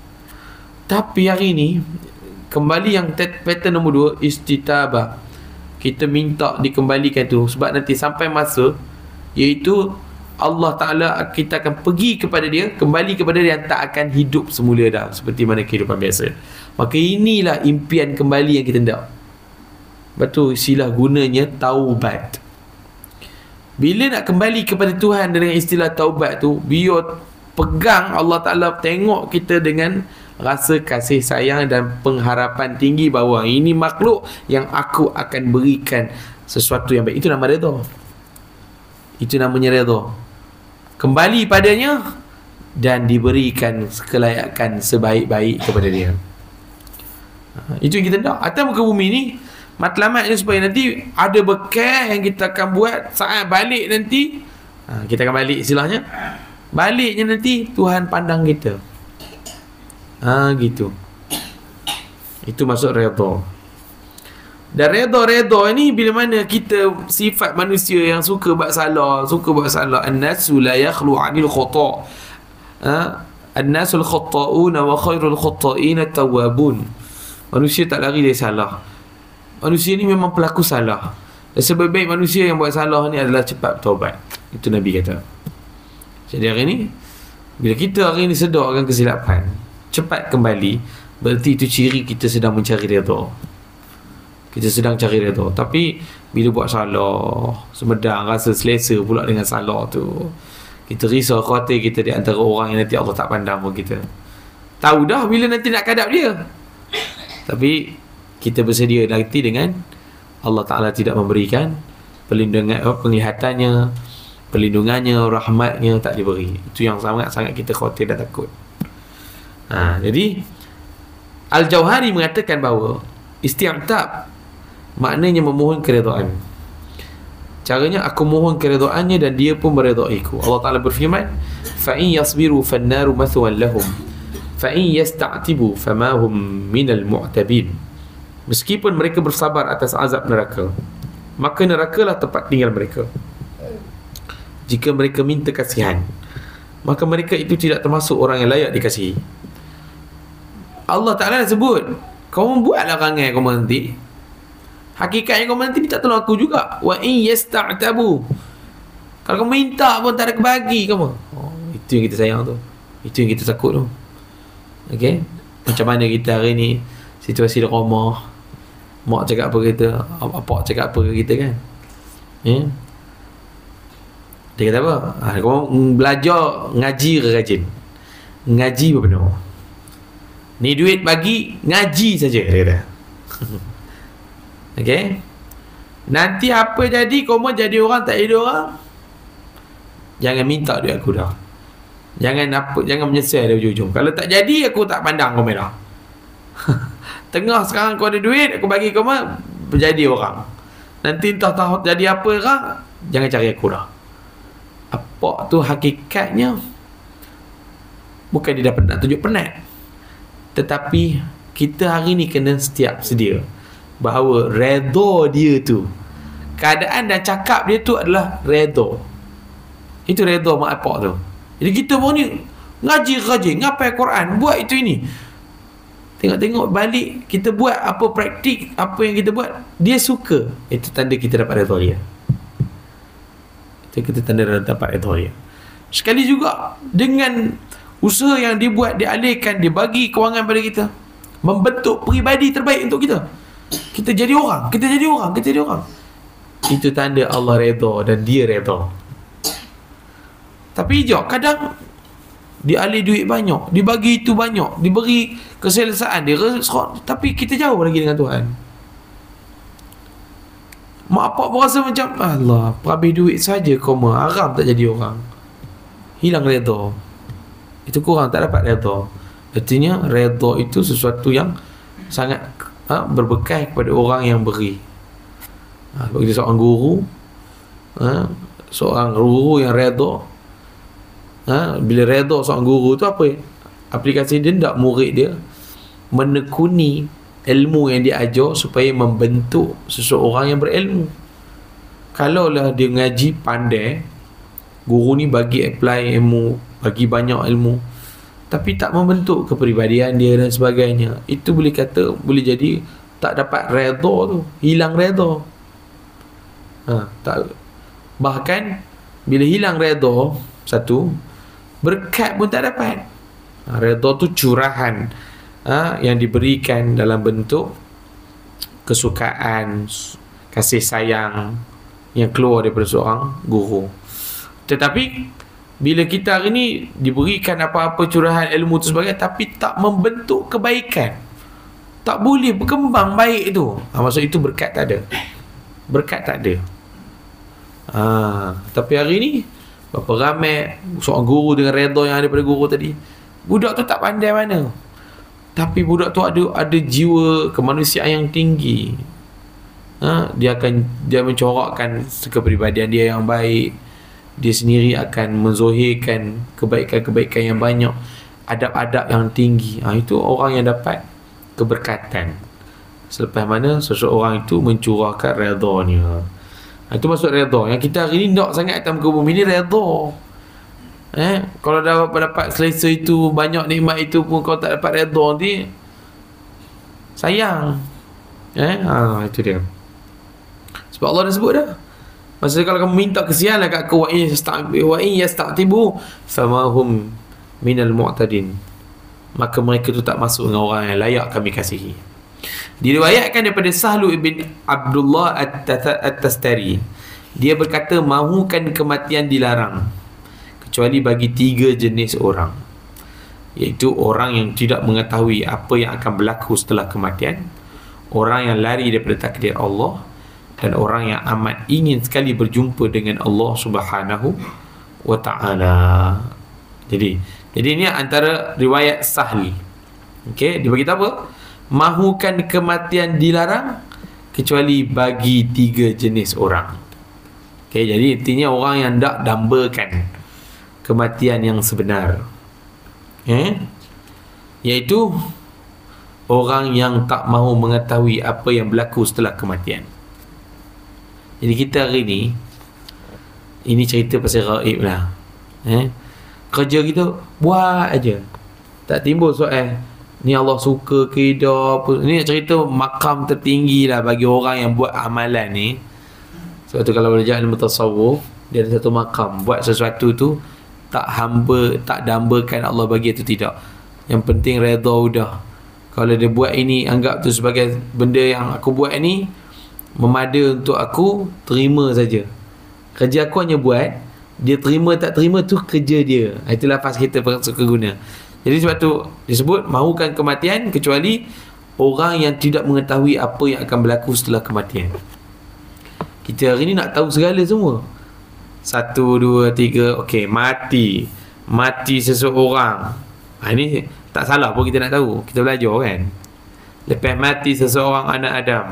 Speaker 2: Tapi hari ni kembali yang pattern nombor dua, istitabah. Kita minta dikembalikan tu, sebab nanti sampai masa iaitu Allah Ta'ala, kita akan pergi kepada Dia, kembali kepada Dia, yang tak akan hidup semula dah seperti mana kehidupan biasa. Maka inilah impian kembali yang kita hendak. Betul, istilah gunanya taubat. Bila nak kembali kepada Tuhan dengan istilah taubat tu, biar pegang Allah Ta'ala, tengok kita dengan rasa kasih sayang dan pengharapan tinggi bahawa ini makhluk yang aku akan berikan sesuatu yang baik. Itu nama redha. Itu namanya redha. Kembali padanya dan diberikan kelayakan sebaik-baik kepada Dia. Itu yang kita nak. Atas muka bumi ni matlamatnya supaya nanti ada bekal yang kita akan buat saat balik nanti. Ha, kita akan balik istilahnya. Baliknya nanti Tuhan pandang kita. Ha, gitu. Itu maksud redha. Dan redha-redha ni bila mana kita sifat manusia yang suka buat salah, suka buat salah. An-nasu la yakhlu 'anil khata'. Ha? An-nasul khata'una wa khairul khata'ina tawwabun. Manusia tak lari dari salah. Manusia ni memang pelaku salah. Dan sebaik-baik manusia yang buat salah ni adalah cepat bertaubat. Itu Nabi kata. Jadi hari ni bila kita hari ni sedar akan kesilapan, cepat kembali, berarti itu ciri kita sedang mencari redha. Kita sedang cari redha. Tapi bila buat salah, semedang, rasa selesa pula dengan salah tu, kita risau, khawatir kita di antara orang yang nanti Allah tak pandang pun kita. Tahu dah bila nanti nak kadap dia. Tapi kita bersedia nanti dengan Allah Ta'ala tidak memberikan perlindungan, penglihatannya, perlindungannya, rahmatnya tak diberi. Itu yang sangat-sangat kita khawatir dan takut. Ha, jadi Al-Jauhari mengatakan bahawa isti'tab maknanya memohon keredaan. Caranya aku mohon keredaannya dan Dia pun meredaiku. Allah Ta'ala berfirman, fa in yasbiru fan-naru mathwan lahum fa in yasta'tibu fama hum minal mu'tabin. Meskipun mereka bersabar atas azab neraka, maka nerakalah tempat tinggal mereka. Jika mereka minta kasihan, maka mereka itu tidak termasuk orang yang layak dikasihi. Allah Ta'ala sebut, kau buatlah rangai kau nanti. Hakikatnya kau nanti tak tolong aku juga. Wa in yasta'tabu, kalau kau minta pun tak ada kebagi kamu. Oh, itu yang kita sayang tu. Itu yang kita takut tu. Okey. Macam mana kita hari ni situasi di rumah, mak cakap apa kita, apa cakap apa kita kan. Ya. Dia kata apa? Ha, kau belajar ngaji ke rajin? Ngaji berpenuh. Ni duit bagi ngaji saja, dia kata. Okey. Nanti apa jadi, kau mau jadi orang tak jadi orang, jangan minta duit aku dah. Jangan apa, jangan menyesal dari ujung-ujung. Kalau tak jadi, aku tak pandang kau merah. Tengah sekarang kau ada duit, aku bagi kau mah menjadi orang. Nanti entah tahu jadi apa kan, jangan cari aku dah. Apa tu hakikatnya, bukan dia dapat nak tunjuk penat, tetapi kita hari ni kena setiap sedia bahawa redha dia tu, keadaan dan cakap dia tu adalah redha. Itu redha mak apa tu. Jadi kita pun ni ngaji rajin, ngapai Quran, buat itu ini, tengok-tengok balik kita buat apa praktik, apa yang kita buat dia suka, itu tanda kita dapat redha dia. Itu kita tanda dapat redha dia. Sekali juga dengan usaha yang dibuat, dialihkan, dibagi kewangan pada kita, membentuk peribadi terbaik untuk kita. Kita jadi orang, kita jadi orang, kita jadi orang. Itu tanda Allah redha dan dia redha. Tapi hijau, kadang dialih duit banyak, dibagi itu banyak, diberi keselesaan dia, tapi kita jauh lagi dengan Tuhan. Mak apa berasa macam Allah, perhabis duit saja koma, haram tak jadi orang. Hilang redha. Itu kurang, tak dapat redha. Artinya redha itu sesuatu yang sangat ha, berbekas kepada orang yang beri. Ha, bagi seorang guru, ha, seorang guru yang redha, ha, bila redha seorang guru tu apa? Aplikasi dia tak murid dia menekuni ilmu yang dia ajar supaya membentuk seseorang yang berilmu. Kalaulah dia ngaji pandai, guru ni bagi apply ilmu, bagi banyak ilmu, tapi tak membentuk kepribadian dia dan sebagainya, itu boleh kata boleh jadi tak dapat redha tu, hilang redha. Ha, tak, bahkan bila hilang redha satu, berkat pun tak dapat. Ha, redha tu curahan ha, yang diberikan dalam bentuk kesukaan, kasih sayang yang keluar daripada seorang guru. Tetapi bila kita hari ni diberikan apa-apa curahan ilmu tu sebagainya, tapi tak membentuk kebaikan, tak boleh berkembang baik tu, ha, maksud itu berkat tak ada. Berkat tak ada. Ha, tapi hari ni berapa ramai seorang guru dengan redha yang ada pada guru tadi. Budak tu tak pandai mana, tapi budak tu ada ada jiwa kemanusiaan yang tinggi. Ha, dia akan dia mencorakkan kepribadian dia yang baik. Dia sendiri akan menzohirkan kebaikan-kebaikan yang banyak, adab-adab yang tinggi. Ha, itu orang yang dapat keberkatan selepas mana seseorang itu mencurahkan redha-nya. Ha, itu maksud redha. Yang kita hari ni nak sangat atas muka bumi ni redha. Eh, kalau dah dapat selesa itu, banyak nikmat itu pun kau tak dapat redha nanti sayang. Eh, ha, itu dia. Sebab Allah dah sebut dah. Maksudnya kalau kamu minta kesianlah kat aku, wa in yasta'tibu wa in yasta'tibu famahum minal mu'tadin, maka mereka tu tak masuk dengan orang yang layak kami kasihi. Diriwayatkan daripada Sahlu ibn Abdullah At-Tastari, dia berkata, mahukan kematian dilarang kecuali bagi tiga jenis orang, iaitu orang yang tidak mengetahui apa yang akan berlaku setelah kematian, orang yang lari daripada takdir Allah, dan orang yang amat ingin sekali berjumpa dengan Allah Subhanahu wa ta'ala. Jadi, jadi ini antara riwayat Sahl. Okey, dia beritahu apa? Mahukan kematian dilarang kecuali bagi tiga jenis orang. Okey, jadi intinya orang yang tak dambakan kematian yang sebenar. Eh? Iaitu orang yang tak mahu mengetahui apa yang berlaku setelah kematian. Jadi kita hari ni, ini cerita pasal gaib lah. Eh? Kerja kita buat aja, tak timbul soal ni Allah suka ke tidak apa. Ini cerita makam tertinggi lah bagi orang yang buat amalan ni. Sebab tu kalau belajar ilmu tasawuf, dia ada satu makam, buat sesuatu tu tak hamba, tak dambakan Allah bagi atau tidak. Yang penting redha udah. Kalau dia buat ini, anggap tu sebagai benda yang aku buat ni memada untuk aku, terima saja. Kerja aku hanya buat, dia terima tak terima tu kerja dia. Itu lafaz kita suka guna. Jadi sebab tu disebut mahukan kematian kecuali orang yang tidak mengetahui apa yang akan berlaku setelah kematian. Kita hari ni nak tahu segala semua. Satu, dua, tiga, okey, mati. Mati seseorang. Ha, ini tak salah pun kita nak tahu. Kita belajar kan. Lepas mati seseorang anak Adam,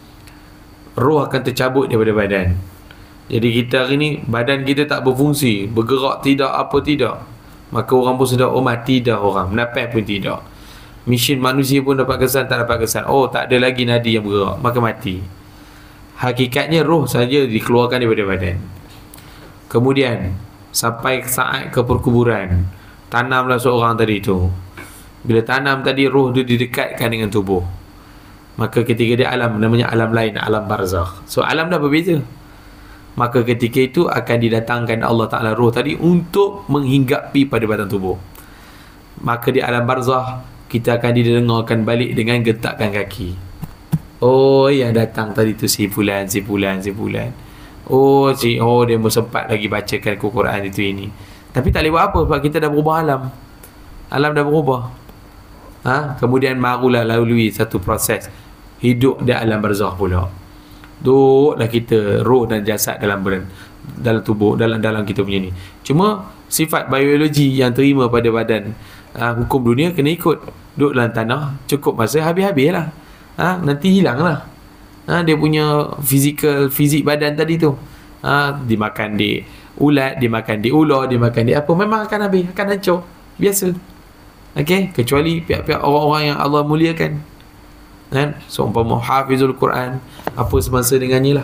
Speaker 2: roh akan tercabut daripada badan. Jadi kita hari ni badan kita tak berfungsi, bergerak tidak, apa tidak. Maka orang pun sedar, oh mati dah orang. Menapis pun tidak. Mesin manusia pun dapat kesan, tak dapat kesan. Oh tak ada lagi nadi yang bergerak, maka mati. Hakikatnya roh saja dikeluarkan daripada badan. Kemudian sampai saat ke perkuburan, tanamlah seorang tadi tu. Bila tanam tadi, roh dia didekatkan dengan tubuh. Maka ketika dia alam, namanya alam lain, alam barzakh. So alam dah berbeza. Maka ketika itu akan didatangkan Allah Ta'ala roh tadi untuk menghinggapi pada batang tubuh. Maka di alam barzakh kita akan didengarkan balik dengan getakan kaki. Oh, yang datang tadi tu si fulan, si fulan, si fulan. Oh, si oh dia sempat lagi bacakan Al-Quran itu ini. Tapi tak boleh buat apa sebab kita dah berubah alam. Alam dah berubah. Ha? Kemudian barulah lalui satu proses hidup di alam barzakh pula. Duduklah kita roh dan jasad dalam badan, dalam tubuh, dalam dalam kita punya ni. Cuma sifat biologi yang terima pada badan, ha, hukum dunia kena ikut. Duduk dalam tanah cukup masa, habis-habis lah. Ha, nanti hilang lah. Ha, dia punya physical, fizik badan tadi tu. Ha, dimakan di ulat, dimakan di ular, dimakan di apa, memang akan habis, akan hancur. Biasa. Okey, kecuali pihak-pihak orang-orang yang Allah muliakan. Kan? Seumpama hafizul Quran, apa semasa dengannya lah.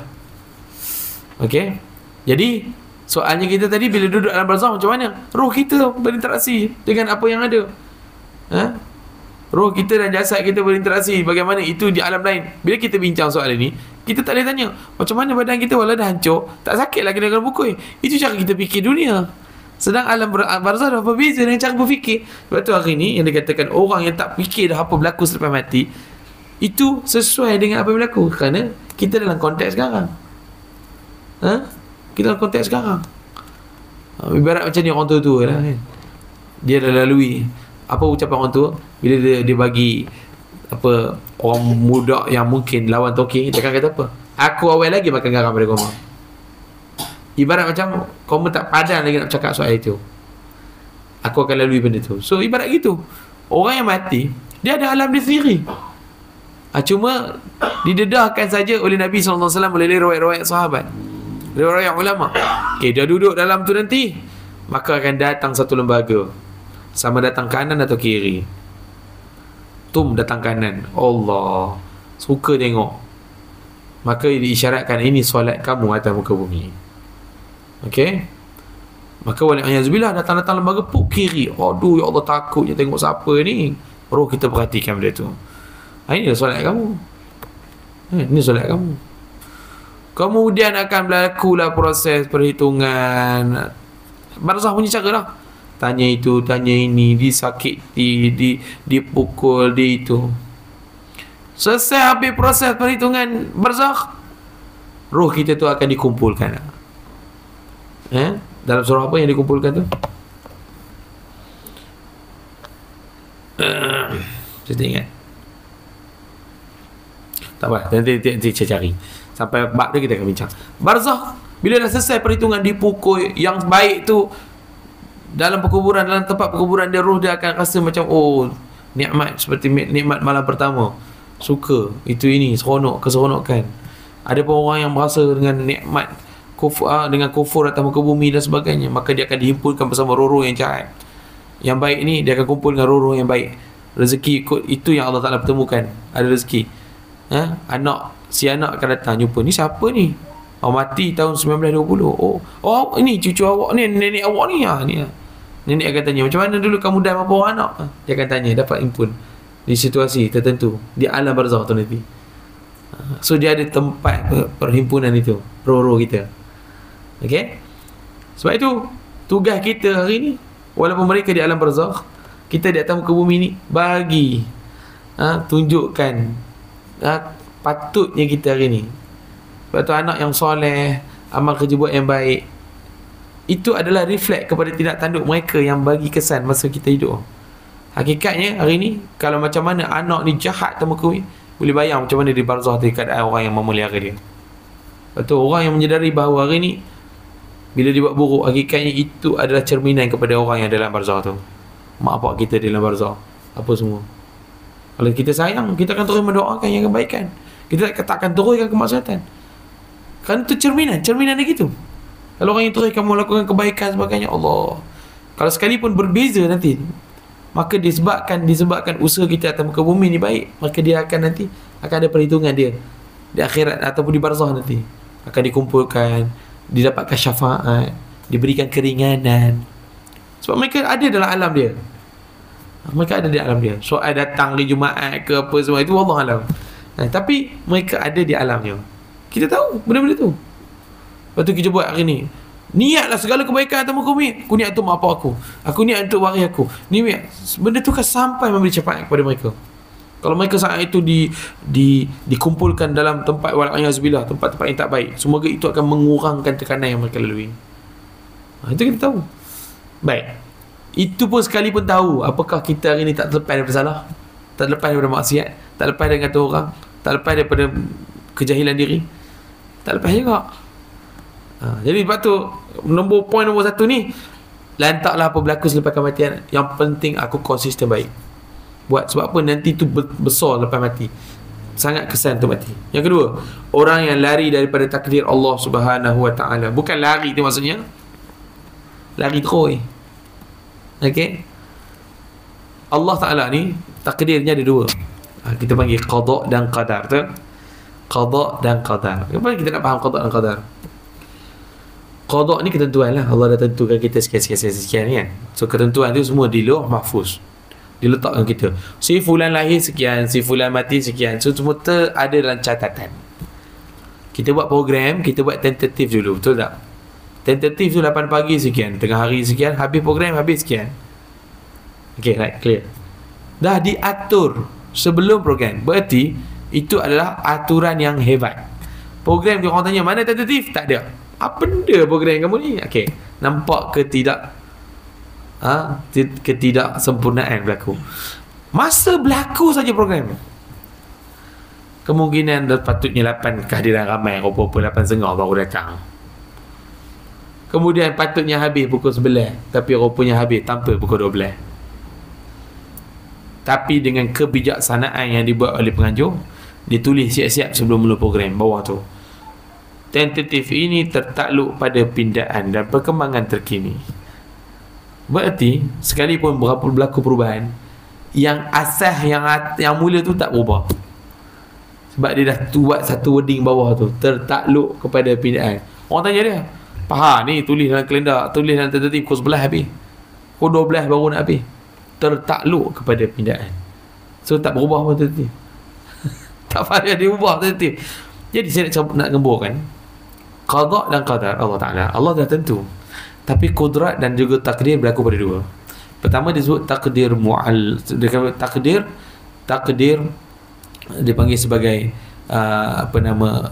Speaker 2: Okey. Jadi soalnya kita tadi bila duduk dalam barzakh macam mana? Roh kita berinteraksi dengan apa yang ada. Ha? Roh kita dan jasad kita berinteraksi bagaimana itu di alam lain. Bila kita bincang soal ini, kita tak boleh tanya macam mana badan kita walau dah hancur, tak sakit lagi dengan bukui. Itu cara kita fikir dunia. Sedang alam barzakh dah berbeza dengan cara berfikir. Sebab tu hari ni yang dikatakan orang yang tak fikir dah apa berlaku selepas mati, itu sesuai dengan apa yang berlaku. Kerana kita dalam konteks sekarang. Ha? Kita dalam konteks sekarang. Ibarat macam ni orang tua tu lah, kan? Dia dah lalui apa ucapan orang tua bila dia, dia bagi apa orang muda yang mungkin lawan toki, dia akan kata apa? Aku awal lagi makan garam pada koma. Ibarat macam koma tak padan lagi nak cakap soal itu. Aku akan lalui benda tu. So ibarat gitu. Orang yang mati, dia ada alam dia sendiri. Ha, cuma didedahkan saja oleh Nabi sallallahu alaihi wasallam oleh riwayat-riwayat sahabat, riwayat ulama. Okay, dia duduk dalam tu nanti, maka akan datang satu lembaga, sama datang kanan atau kiri. Tum datang kanan, Allah suka tengok, maka diisyaratkan ini solat kamu atas muka bumi. Okey, maka wali'ayazubillah datang-datang lembaga puk kiri. Aduh, ya Allah, takut je tengok siapa ni. Roh kita perhatikan benda tu. Ha, ini solat kamu. Ha, ini solat kamu. Kemudian akan berlakulah proses perhitungan. Barzakh punya cara lah. Tanya itu, tanya ini, disakiti, di, dipukul, di itu. Selesai habis proses perhitungan barzakh, roh kita tu akan dikumpulkan. Eh? Dalam surah apa yang dikumpulkan tu? Uh, saya tak ingat. Tak apa, nanti, nanti, nanti saya cari. Sampai bab tu kita akan bincang. Barzakh, bila dah selesai perhitungan, dipukul, yang baik tu dalam perkuburan, dalam tempat perkuburan dia, roh dia akan rasa macam oh, nikmat seperti nikmat malam pertama. Suka itu ini, seronok, keseronokan. Ada pun orang yang merasa dengan nikmat kufur, dengan kufur atas muka bumi dan sebagainya, maka dia akan dihimpunkan bersama roh-roh yang jahat. Yang baik ni dia akan kumpul dengan roh-roh yang baik. Rezeki ikut itu yang Allah Ta'ala pertemukan. Ada rezeki. Ha? Anak, si anak akan datang jumpa, ni siapa ni? Oh, mati tahun sembilan belas dua puluh. Oh, oh ini cucu awak ni, nenek awak ni. Ha, ni ha. Nenek akan tanya, macam mana dulu kamu dah berapa orang anak? Ha, dia akan tanya, dapat impun di situasi tertentu di alam barzakh tu nanti. Ha, so dia ada tempat perhimpunan itu, roh-roh kita. Okey? Sebab itu tugas kita hari ni, walaupun mereka di alam barzakh, kita di atas muka bumi ni bagi ha, tunjukkan ha, patutnya kita hari ni. Sebab tu anak yang soleh, amal kerja buat yang baik, itu adalah reflect kepada tindak tanduk mereka yang bagi kesan masa kita hidup. Hakikatnya hari ni, kalau macam mana anak ni jahat sama kau, boleh bayang macam mana di barzah keadaan orang yang memelihara dia. Sebab tu orang yang menyedari bahawa hari ni bila dia buat buruk, hakikatnya itu adalah cerminan kepada orang yang dalam barzah tu. Mak bapak kita dalam barzah, apa semua. Kalau kita sayang, kita akan terus mendoakan yang kebaikan. Kita tak akan teruskan kemaksiatan. Kan itu cerminan, cerminan dia gitu. Kalau orang yang terus kamu melakukan kebaikan sebagainya, Allah. Kalau sekalipun berbeza nanti, maka disebabkan disebabkan usaha kita atas muka bumi ni baik, maka dia akan nanti akan ada perhitungan dia di akhirat ataupun di barzah nanti. Akan dikumpulkan, didapatkan syafaat, diberikan keringanan. Sebab mereka ada dalam alam dia. Mereka ada di alam dia. Soal datang di Jumaat ke apa semua itu wallah alam. Nah, tapi mereka ada di alamnya. Kita tahu benda-benda tu. Lepas tu kita buat hari ni, niatlah segala kebaikan atas muka bumi. Aku niat untuk mak aku. Aku niat untuk waris aku. Niat. Benda tu kan sampai memberi syafaat kepada mereka. Kalau mereka saat itu di, di dikumpulkan dalam tempat wal'ayazubillah, tempat-tempat yang tak baik, semoga itu akan mengurangkan tekanan yang mereka lalui. Ha, itu kita tahu. Baik. Itu pun sekalipun tahu, apakah kita hari ni tak terlepas daripada salah, tak terlepas daripada maksiat, tak lepas daripada kata orang, tak lepas daripada kejahilan diri, tak lepas juga. Ha, jadi sebab tu nombor poin nombor satu ni, lantaklah apa berlaku selepas kematian. Yang penting aku konsisten baik buat. Sebab apa? Nanti tu besar lepas mati, sangat kesan tu mati. Yang kedua, orang yang lari daripada takdir Allah Subhanahu Wa Taala. Bukan lari tu maksudnya lari terus. Okey, Allah Taala ni takdirnya ada dua. Ha, kita panggil qada dan qadar tu. Qada dan qadar. Kenapa kita nak faham qada dan qadar? Qada ni ketentuan lah. Allah dah tentukan kita sekian-sekian-sekian kan. So ketentuan tu semua di lauh mahfuz, diletakkan kita. Si fulan lahir sekian, si fulan mati sekian. So semua ter ada dalam catatan. Kita buat program, kita buat tentatif dulu, betul tak? Tentatif tu lapan pagi sekian, tengah hari sekian, habis program habis sekian. Okay, right, clear. Dah diatur sebelum program. Berarti itu adalah aturan yang hebat. Program tu orang tanya, mana tentatif? Tak ada. Apa benda program kamu ni? Okay, nampak ke tidak? Ha? Ketidaksempurnaan berlaku. Masa berlaku saja program, kemungkinan patutnya lapan kehadiran ramai, rupa-rupa lapan setengah baru datang. Kemudian patutnya habis pukul sebelas, tapi rupanya habis tanpa pukul dua belas. Tapi dengan kebijaksanaan yang dibuat oleh penganjur, ditulis siap-siap sebelum mula program bawah tu. Tentatif ini tertakluk pada pindaan dan perkembangan terkini. Berarti sekalipun berapa berlaku perubahan, yang asas yang yang mula tu tak berubah. Sebab dia dah buat satu wording bawah tu, tertakluk kepada pindaan. Orang tanya dia, Paha ni tulis dalam kalender, tulis dalam tentatif pukul sebelas habis, pukul dua belas baru nak habis. Tertakluk kepada pindaan. So tak berubah pun tentatif. Tak payah dia ubah tentatif. Jadi saya nak, nak gemburkan qada dan qadar Allah Ta'ala. Allah dah tentu, tapi kudrat dan juga takdir berlaku pada dua. Pertama disebut takdir mu'al, takdir takdir dipanggil sebagai uh, apa nama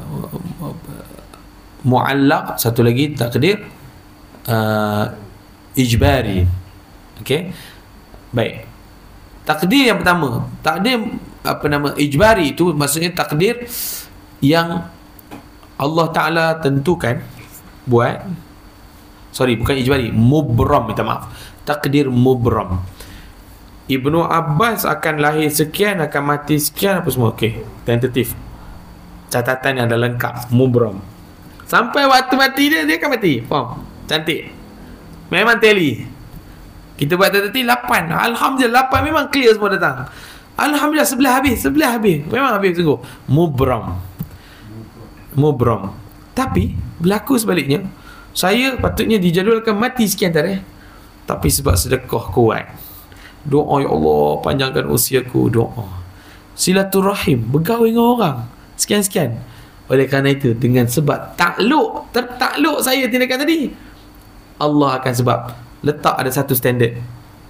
Speaker 2: mu'allaq. Satu lagi takdir uh, ijbari. Okey, baik. Takdir yang pertama, takdir apa nama ijbari, itu maksudnya takdir yang Allah Ta'ala tentukan buat. Sorry, bukan ijbari, mubram, minta maaf. Takdir mubram. Ibnu Abbas akan lahir sekian, akan mati sekian, apa semua. Okey, tentatif. Catatan yang dah lengkap, mubram. Sampai waktu mati dia, dia akan mati. Faham? Cantik. Memang tally. Kita buat tentatif lapan. Alhamdulillah lapan memang clear semua datang. Alhamdulillah sebelah habis, sebelah habis. Memang habis sungguh. Mubram. Mubram. Tapi berlaku sebaliknya. Saya patutnya dijadualkan mati sekian tarikh, tapi sebab sedekah kuat, doa, ya Allah panjangkan usiaku, doa, silaturahim, bergaul dengan orang sekian-sekian. Oleh kerana itu, dengan sebab takluk, tertakluk saya tindakan tadi, Allah akan sebab letak ada satu standard.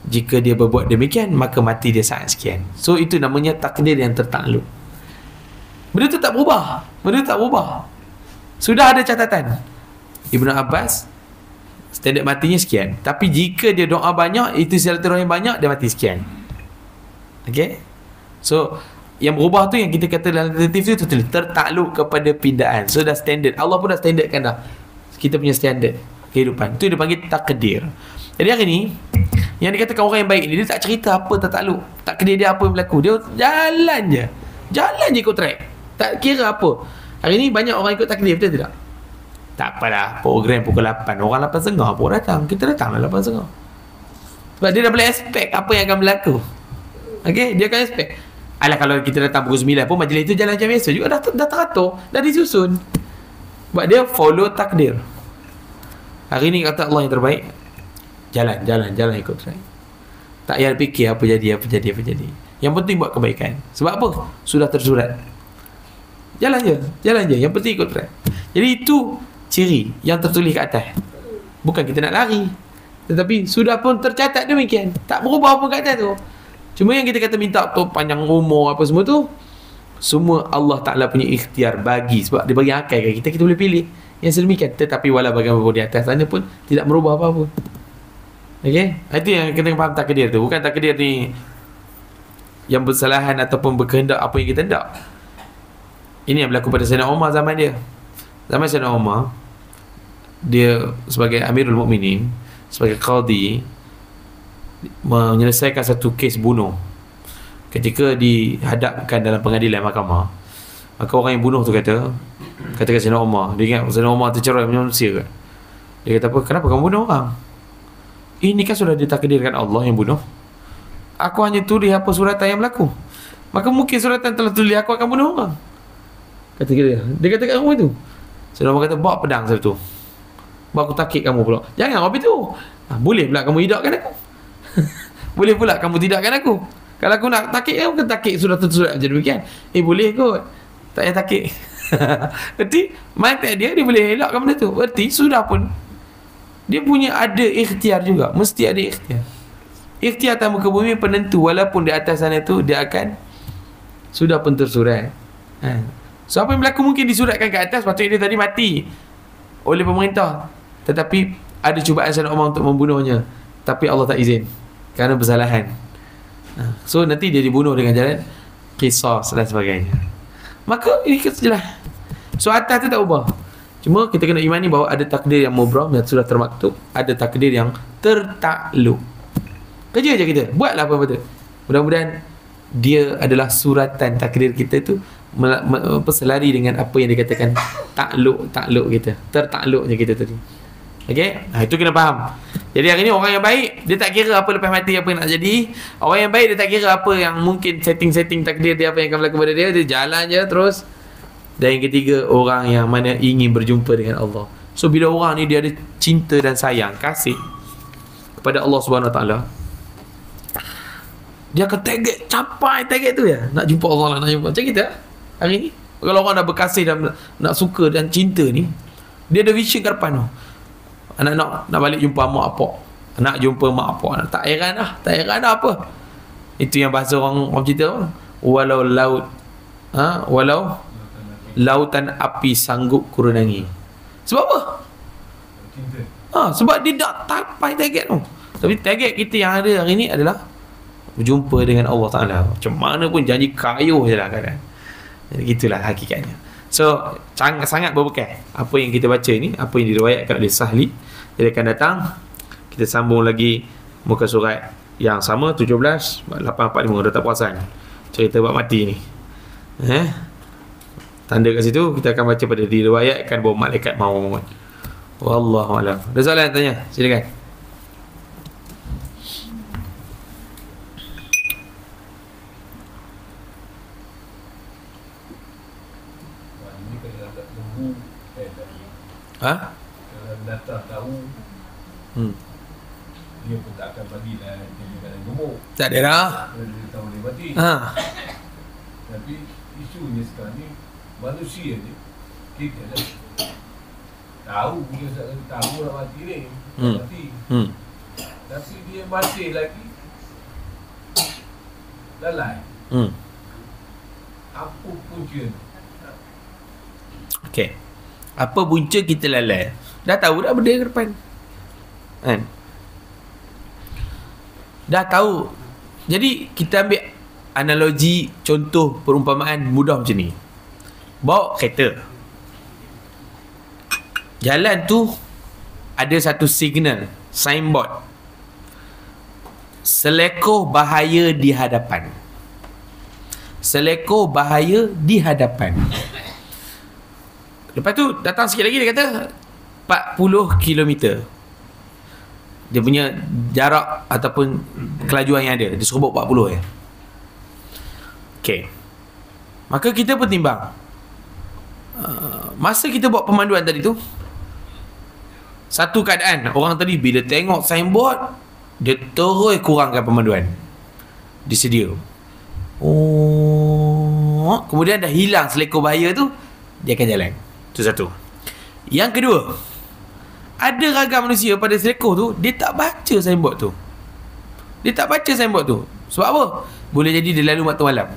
Speaker 2: Jika dia berbuat demikian, maka mati dia saat sekian. So itu namanya takdir yang tertakluk. Benda tu tak berubah. Benda tu tak berubah. Sudah ada catatan. Ibnu Abbas standard matinya sekian. Tapi jika dia doa banyak, itu silaturahim banyak, dia mati sekian. Okay. So yang berubah tu, yang kita kata dalam alternatif tu, tu tertakluk kepada pindaan. So dah standard. Allah pun dah standardkan dah kita punya standard kehidupan. Itu dia panggil takdir. Jadi hari ni yang dikatakan orang yang baik ni, dia tak cerita apa tertakluk, takdir dia apa yang berlaku. Dia jalan je. Jalan je ikut track. Tak kira apa. Hari ni banyak orang ikut takdir, betul tidak? Tak apalah, program pukul lapan, orang lapan setengah pun datang. Kita datang lah lapan setengah. Sebab dia dah boleh expect apa yang akan berlaku. Okay, dia akan expect. Alah, kalau kita datang pukul sembilan pun majlis itu jalan macam biasa juga. Dah, dah teratur, dah disusun. Sebab dia follow takdir. Hari ni kata Allah yang terbaik, jalan, jalan, jalan ikut track. Tak payah fikir apa jadi, apa jadi, apa jadi. Yang penting buat kebaikan. Sebab apa? Sudah tersurat. Jalan je, jalan je. Yang penting ikut track. Jadi itu ciri yang tertulis kat atas. Bukan kita nak lari, tetapi sudah pun tercatat demikian. Tak berubah pun kat atas tu. Cuma yang kita kata minta tu panjang umur apa semua tu, semua Allah Ta'ala punya ikhtiar bagi. Sebab dia bagi akal kat kita, kita boleh pilih yang sedemikian. Tetapi walau bagaimanapun di atas sana pun tidak merubah apa-apa. Okay? Itu yang kita faham takdir tu. Bukan takdir ni yang bersalahan ataupun berkehendak apa yang kita hendak. Ini yang berlaku pada Sayyidina Umar zaman dia. Zaman Sayyidina Umar, dia sebagai Amirul Mukminin, sebagai qadi, menyelesaikan satu kes bunuh. Ketika dihadapkan dalam pengadilan mahkamah, maka orang yang bunuh tu kata, kata Sayyidina Umar, dia ingat Sayyidina Umar tercerai manusia kan? Dia kata apa? Kenapa kamu bunuh orang? Ini kan sudah ditakdirkan Allah yang bunuh. Aku hanya tulis apa suratan yang berlaku. Maka mungkin suratan telah tulis aku akan bunuh orang. Kata dia. Dia kata kat rumah tu. Sayyidina Umar kata, bawa pedang satu. Bawa aku takik kamu pula. Jangan habis tu. Ha, boleh pula kamu hidupkan aku. Boleh pula kamu tidakkan aku. Kalau aku nak takik, aku akan takik sudah tersurat macam demikian. Eh boleh kot. Tak payah takik. Berarti mata dia, dia boleh elakkan benda tu. Berarti sudah pun dia punya ada ikhtiar juga. Mesti ada ikhtiar. Ikhtiar atas muka bumi penentu. Walaupun di atas sana tu dia akan sudah pun tersurat. Ha. So apa yang berlaku mungkin disuratkan ke atas, patutnya dia tadi mati oleh pemerintah, tetapi ada cubaan Sayyidina Umar untuk membunuhnya, tapi Allah tak izin kerana bersalahan. Ha. So nanti dia dibunuh dengan jalan qisas dan sebagainya. Maka ini jelas. So atas tu tak ubah. Cuma kita kena imani bahawa ada takdir yang mubram, yang sudah termaktub, ada takdir yang tertakluk. Kerja je kita, buatlah apa betul. Mudah-mudahan dia adalah suratan takdir kita tu selari dengan apa yang dikatakan takluk, takluk kita, tertakluknya kita tadi. Okey, ha, itu kena faham. Jadi hari ni orang yang baik, dia tak kira apa lepas mati apa yang nak jadi. Orang yang baik dia tak kira apa yang mungkin setting-setting takdir dia, apa yang akan berlaku pada dia, dia jalan je terus. Dan yang ketiga, orang yang mana ingin berjumpa dengan Allah. So bila orang ni dia ada cinta dan sayang, kasih kepada Allah Subhanahu Wa Taala, dia akan target, capai target tu ya, nak jumpa Allah lah, nak jumpa. Macam kita hari ni, kalau orang dah berkasih dan nak suka dan cinta ni, dia ada vision ke depan tu. Anak nak nak balik jumpa mak apa, nak jumpa mak apa, tak heran lah, tak heran lah apa. Itu yang bahasa orang orang cerita apa? Walau laut, ha? Walau lautan api sanggup kurenangi. Sebab apa? Ha, sebab dia nak capai target tu. Tapi target kita yang ada hari ni adalah berjumpa dengan Allah Ta'ala. Macam mana pun janji kayuh je lah kadang. Jadi gitulah hakikatnya. So sangat, sangat berbekal apa yang kita baca ni, apa yang diriwayatkan oleh Sahli. Jadi akan datang kita sambung lagi muka surat yang sama, tujuh belas lapan empat lima. Dah tak perasan cerita bab mati ni, eh? Tanda kat situ kita akan baca pada diriwayatkan bahawa malaikat maut. Wallahu a'lam. Ada soalan nak tanya? Silakan. Ha?
Speaker 3: Kalau datang tahu,
Speaker 2: Hmm.
Speaker 3: dia pun tak akan bagilah jadi dalam gemuk.
Speaker 2: Tak ada dah.
Speaker 3: Kalau dia tahu dia mati.
Speaker 2: Ha.
Speaker 3: Tapi isunya sekarang ni, manusia ni, kita dah tahu, dia tahu nak mati ni,
Speaker 2: Hmm.
Speaker 3: mati.
Speaker 2: Hmm.
Speaker 3: Tapi dia masih lagi lalai.
Speaker 2: Hmm.
Speaker 3: Apa punca?
Speaker 2: Okey. Apa punca kita lalai? Dah tahu dah benda ke depan. Kan? Dah tahu. Jadi kita ambil analogi, contoh perumpamaan mudah macam ni. Bawa kereta. Jalan tu ada satu signal, signboard. Selekoh bahaya di hadapan. Selekoh bahaya di hadapan. Lepas tu datang sikit lagi dia kata empat puluh kilometer. Dia punya jarak ataupun kelajuan yang ada. Dia suruh bawa empat puluh je. Okey. Maka kita pertimbang. Uh, masa kita buat pemanduan tadi tu, satu keadaan orang tadi bila tengok signboard, dia terus kurangkan pemanduan. Disedia. Oh, kemudian dah hilang selekoh bahaya tu, dia akan jalan. Itu satu. Yang kedua, ada ragam manusia pada selekoh tu, dia tak baca signboard tu. Dia tak baca signboard tu. Sebab apa? Boleh jadi dia lalu waktu malam.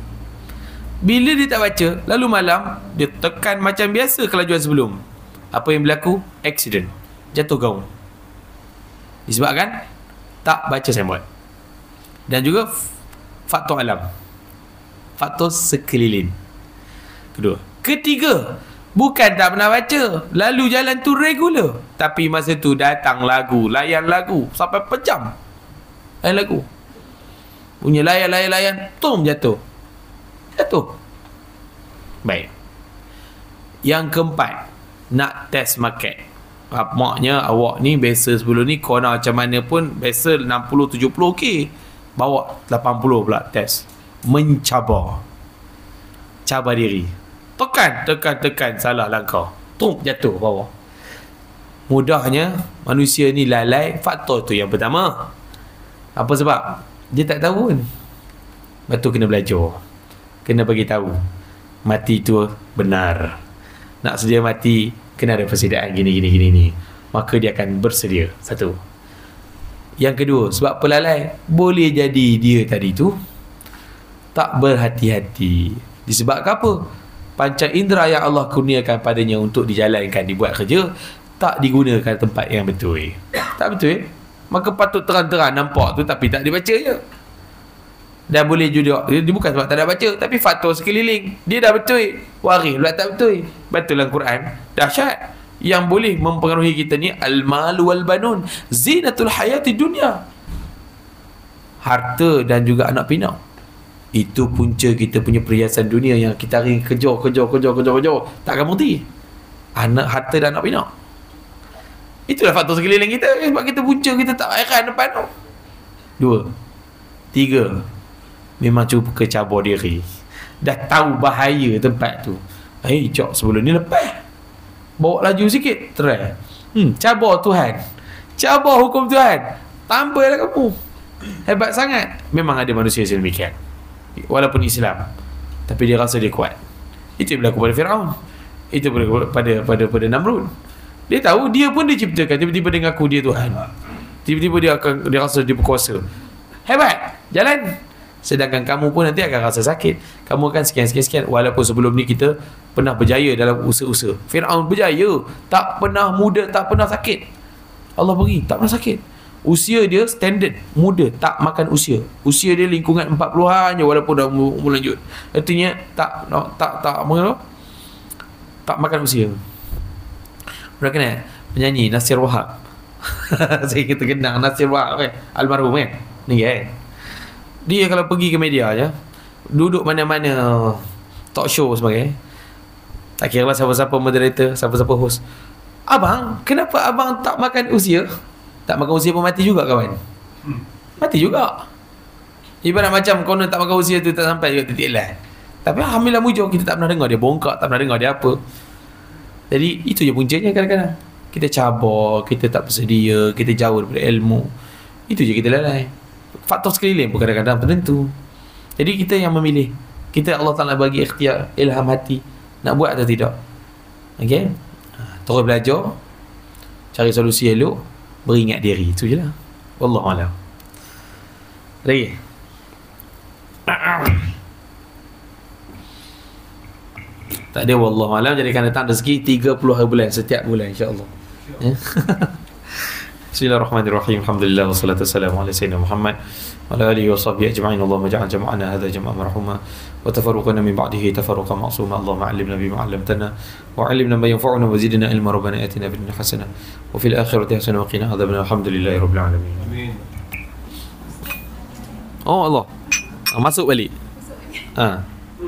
Speaker 2: Bila dia tak baca, lalu malam, dia tekan macam biasa kelajuan sebelum. Apa yang berlaku? Accident. Jatuh gaung. Disebabkan tak baca signboard. Dan juga faktor alam, faktor sekeliling. Kedua. Ketiga, bukan tak pernah baca, lalu jalan tu regular, tapi masa tu datang lagu, layan lagu sampai pejam. Layan lagu, punya layan layan layan, tum jatuh. Jatuh. Baik. Yang keempat, nak test market. Maknanya awak ni biasa sebelum ni corner macam mana pun biasa enam puluh tujuh puluh okey, bawa lapan puluh pula test. Mencabar. Cabar diri. Tekan, tekan, tekan, salah langkah. Tum, jatuh bawah. Mudahnya manusia ni lalai. Faktor tu yang pertama. Apa sebab? Dia tak tahu pun. Lepas tu kena belajar. Kena bagi tahu. Mati tu benar. Nak sedia mati, kena ada persediaan gini, gini, gini, ni. Maka dia akan bersedia. Satu. Yang kedua, sebab pelalai, boleh jadi dia tadi tu tak berhati-hati. Disebabkan apa? Panca indera yang Allah kurniakan padanya untuk dijalankan, dibuat kerja, tak digunakan tempat yang betul. Tak betul. Maka patut terang-terang nampak tu, tapi tak dibaca je. Dan boleh juga, dia bukan sebab tak ada baca, tapi faktor sekeliling. Dia dah betul, waris pula tak betul. Betul dalam Quran, dahsyat. Yang boleh mempengaruhi kita ni, al-malu wal-banun zinatul hayati dunia. Harta dan juga anak pinak, itu punca kita punya perhiasan dunia yang kita hari kejar, kejar, kejar, kejar, kejar, tak akan berhenti. Anak, harta dan anak pinak. Itulah faktor sekeliling kita. Sebab kita punca, kita tak airan depan tu. Dua. Tiga. Memang cuba kecabar diri. Dah tahu bahaya tempat tu. Eh, jok sebelum ni lepas. Bawa laju sikit, try. Hmm, cabar Tuhan. Cabar hukum Tuhan. Tambahlah kamu. Hebat sangat. Memang ada manusia yang demikian. Walaupun Islam, tapi dia rasa dia kuat. Itu yang berlaku pada Firaun. Itu berlaku pada pada pada Namrud. Dia tahu dia pun diciptakan, tiba-tiba dia ngaku dia Tuhan. Tiba-tiba dia akan dia rasa dia berkuasa. Hebat. Jalan. Sedangkan kamu pun nanti akan rasa sakit. Kamu akan sekian-sekian-sekian. Walaupun sebelum ni kita pernah berjaya dalam usaha-usaha. Firaun berjaya, tak pernah muda, tak pernah sakit. Allah beri, tak pernah sakit. Usia dia standard, muda, tak makan usia. Usia dia lingkungan empat puluhan je walaupun dah umur lanjut. Artinya tak tak tak tak, tak, tak makan usia. Pernah kenal penyanyi Nasir Wahab. Saya kita kenal Nasir Wahab kan, almarhum kan. Ni kan. Dia kalau pergi ke media je, duduk mana-mana talk show sebagai, tak kira lah siapa-siapa moderator, siapa-siapa host. Abang, kenapa abang tak makan usia? Tak makan usia pun mati juga kawan. Mati juga. Ibarat macam konon tak makan usia tu tak sampai juga titik lah. Tapi alhamdulillah mujur, kita tak pernah dengar dia bongkak, tak pernah dengar dia apa. Jadi itu je puncanya kadang-kadang. Kita cabar, kita tak bersedia, kita jauh daripada ilmu. Itu je kita lalai. Faktor sekeliling pun kadang-kadang tertentu. Jadi kita yang memilih. Kita Allah Ta'ala bagi ikhtiar, ilham hati, nak buat atau tidak. Okay, terus belajar, cari solusi elok, beringat diri. Itu je lah. Wallahualam. Lagi Tak ada, wallahu alam. Jadi akan datang rezeki tiga puluh hari bulan setiap bulan insya-Allah. Ya. Bismillahirrahmanirrahim. Alhamdulillah wassalatu wassalamu ala sayyidina Muhammad wa ala alihi wa sahbihi ajma'in. Allahumma ja'al jama'ana hadha jama'an marhuma wa tafarruqana min ba'dihi tafarruqan ma'suma. Allahumma 'allimna bima 'allamtana wa 'allimna ma yanfa'una wa zidna ilma. Rabbana atina fid dunya hasanah wa fil akhirati hasanah wa qina adzabannar. Alhamdulillahi rabbil alamin.
Speaker 3: Amin.
Speaker 2: Oh Allah. Ah, masuk balik. Ha.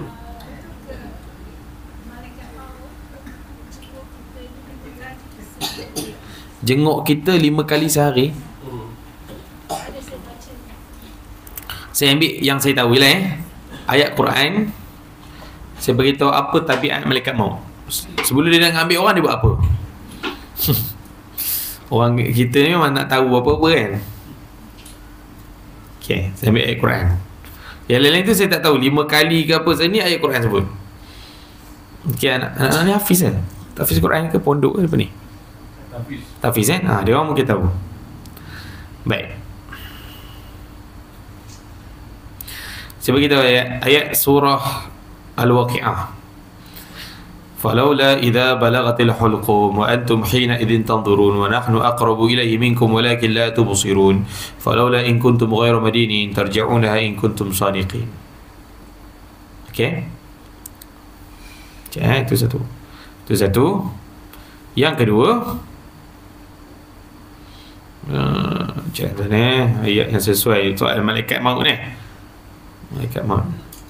Speaker 2: Jenguk kita lima kali sehari. Saya ambil yang saya tahu lah eh. Ayat Quran. Saya beritahu apa tabiat malaikat maut. Sebelum dia nak ambil orang, dia buat apa? Orang kita ni memang nak tahu apa-apa kan. Okay, saya ambil ayat Quran. Yang lain-lain tu saya tak tahu. Lima kali ke apa. Saya ni ayat Quran sebut. Okay, anak-anak ni hafiz kan? Hafiz Quran ke pondok ke apa ni?
Speaker 3: Hafiz.
Speaker 2: Hafiz kan? Ha, dia orang mungkin tahu. Baik. Saya beritahu ayat, ayat surah Al-Waqi'ah. Falaula idza balagatil hulqum wa antum hina idzin tanzurun wa nahnu aqrabu ilayhi minkum walakin la tubsirun falaula in kuntum ghayra madinin tarji'unaha in kuntum sadiqin. Okey. Cek, itu satu. Itu satu. Yang kedua, uh, cek ni ayat yang sesuai soal malaikat maut ni. Malaikat maut.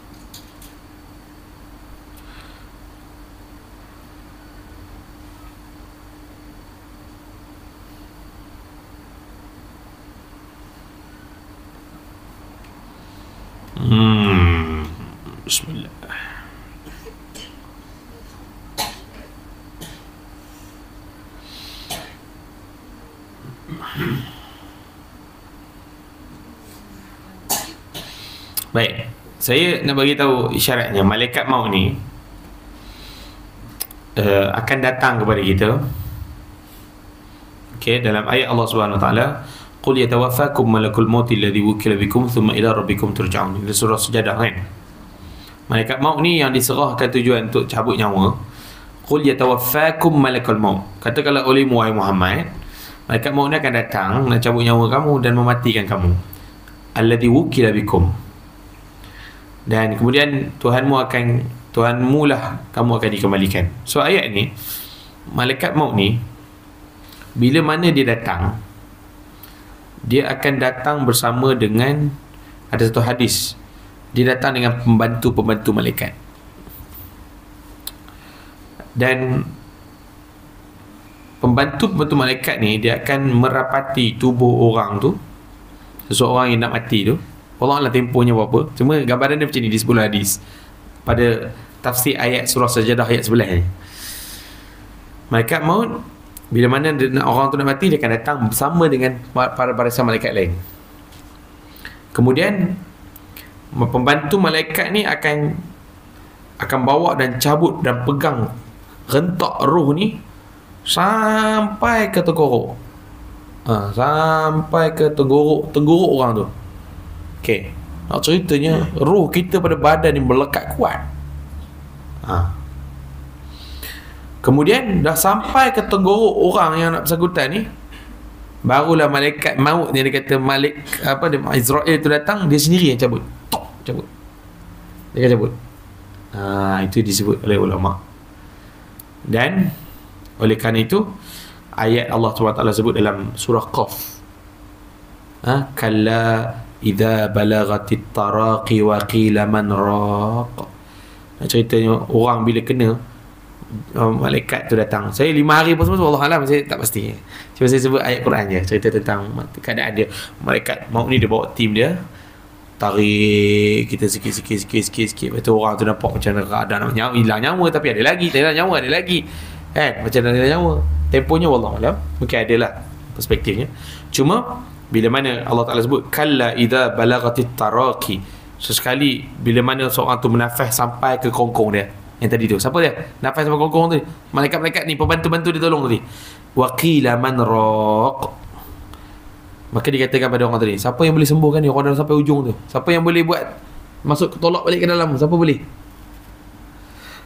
Speaker 2: Hmm. Bismillah. Baik, saya nak bagi tahu isyaratnya malaikat maut ni uh, akan datang kepada kita. Okey, dalam ayat Allah Subhanahu Wa Taala, qul yatawaffakum malakul maut alladhi wukila bikum thumma ila rabbikum turja'un. Ini surah Sajadah kan. Malaikat maut ni yang diserahkan tujuan untuk cabut nyawa. Qul yatawaffakum malakul maut. Katakanlah oleh wahai Muhammad, malaikat maut ni akan datang nak cabut nyawa kamu dan mematikan kamu. Alladhi wukila bikum. Dan kemudian Tuhanmu akan Tuhanmu lah kamu akan dikembalikan. So ayat ni, malaikat maut ni bila mana dia datang, dia akan datang bersama dengan, ada satu hadis, dia datang dengan pembantu-pembantu malaikat. Dan pembantu-pembantu malaikat ni dia akan merapati tubuh orang tu, seseorang yang nak mati tu. Allah Allah tempohnya berapa. Cuma gambaran dia macam ni di sebelah hadis pada tafsir ayat surah Sajadah ayat sebelah ni. Malaikat maut bila mana dia nak, orang tu nak mati, dia akan datang bersama dengan para barisan malaikat lain. Kemudian pembantu malaikat ni akan akan bawa dan cabut dan pegang rentak roh ni sampai ke tenggorok. Ha, sampai ke tenggorok tenggorok orang tu. Okey, nak ceritanya roh kita pada badan ni melekat kuat. Ha. Kemudian dah sampai ke tenggorok orang yang nak bersangkutan ni, barulah malaikat maut ni, dia kata malik apa dia Israel tu datang, dia sendiri yang cabut. Tok, cabut. Dia akan cabut. Ha, itu disebut oleh ulama. Dan oleh kerana itu ayat Allah subhanahu wa taala sebut dalam surah Qaf. Ha, kalla idza balagatit taraqi wa qila man raq. Nak ceritanya orang bila kena um, malaikat tu datang. Saya lima hari pun semua Allah alam, saya tak pasti. Cuma saya sebut ayat Quran je, cerita tentang keadaan dia. Malaikat maut ni dia bawa tim dia, tarik kita sikit-sikit sikit-sikit sikit. Lepas tu orang tu nampak macam keadaan nyawa, hilang nyawa tapi ada lagi, tak hilang nyawa ada lagi. Kan? Macam mana hilang nyawa. Temponya wallah alam, mungkin adalah perspektifnya. Cuma bila mana Allah Ta'ala sebut kalla idza balagatit taraqi, sesekali bila mana seorang tu menafas sampai ke kongkong dia, yang tadi tu siapa dia nafas sampai kongkong tu, malaikat-malaikat ni pembantu-bantu dia tolong tadi, wa qila man raq, maka dikatakan pada orang tadi, siapa yang boleh sembuhkan ni orang dah sampai ujung tu, siapa yang boleh buat masuk tolak balik ke dalam, siapa boleh?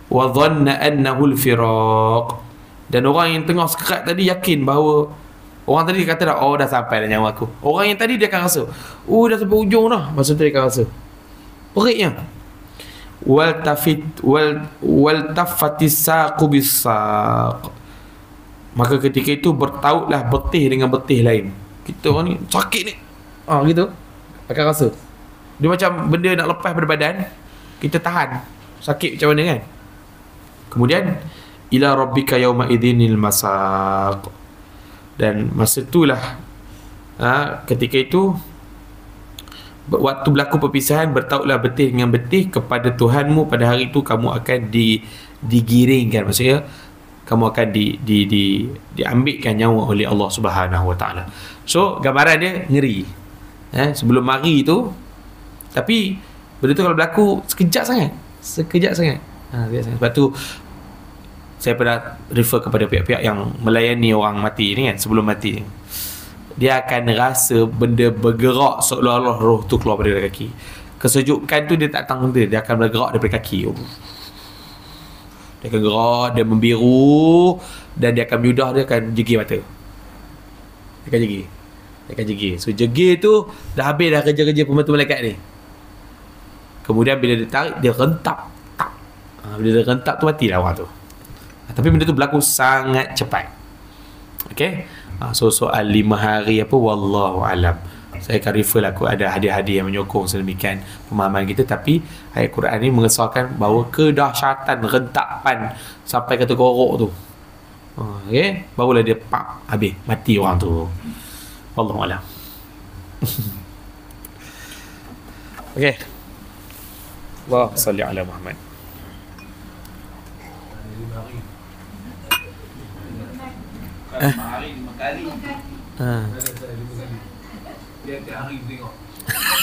Speaker 2: wa dhanna annahu al-firaq. Dan orang yang tengah sekerat tadi yakin bahawa orang tadi kata dah, oh dah sampai dah nyawa aku. Orang yang tadi dia akan rasa, oh dah sampai ujung dah. Masa tu dia akan rasa periknya. Wal tafit wal wal tafatis saqu bisaq. Maka ketika itu bertautlah betih dengan betih lain. Kita orang ni sakit ni. Ah gitu. Akan rasa. Dia macam benda nak lepas daripada badan, kita tahan. Sakit macam mana kan? Kemudian ila rabbika yauma idzinil masaq. Dan masa itulah ha, ketika itu waktu berlaku perpisahan, bertautlah betih dengan betih kepada Tuhanmu. Pada hari itu kamu akan di, digiringkan, maksudnya kamu akan di, di, di, diambilkan nyawa oleh Allah Subhanahu Wa Taala. So gambaran dia ngeri eh, sebelum mari tu. Tapi benda tu kalau berlaku sekejap sangat, sekejap sangat ha, sekejap sangat. Sebab tu saya pernah refer kepada pihak-pihak yang melayani orang mati ni kan, sebelum mati dia akan rasa benda bergerak seolah-olah roh tu keluar daripada kaki. Kesejukan tu dia tak tahu dia, dia akan bergerak daripada kaki. Dia akan gerak, dia membiru, dan dia akan menyudah, dia akan jegir mata. Dia akan jegir. Dia akan jegir. So jegir tu dah habis dah kerja-kerja pembantu malaikat ni. Kemudian bila dia tarik, dia rentap. Tak. Ha, bila dia rentap tu matilah orang tu. Ha, tapi benda tu berlaku sangat cepat. Okey. Ha, so soal lima hari apa, wallahu alam. Saya akan refer lah, ada hadis-hadis yang menyokong sedemikian pemahaman kita. Tapi ayat Quran ni mengesahkan bahawa kedahsyatan rentapan sampai ke tegorok tu. Ha, okey. Barulah dia pak habis, mati orang tu. Wallahu alam. Okey. Allah salli ala Muhammad.
Speaker 3: Eh. Hari lima kali.
Speaker 2: Ha.
Speaker 3: Dia tiap hari tengok.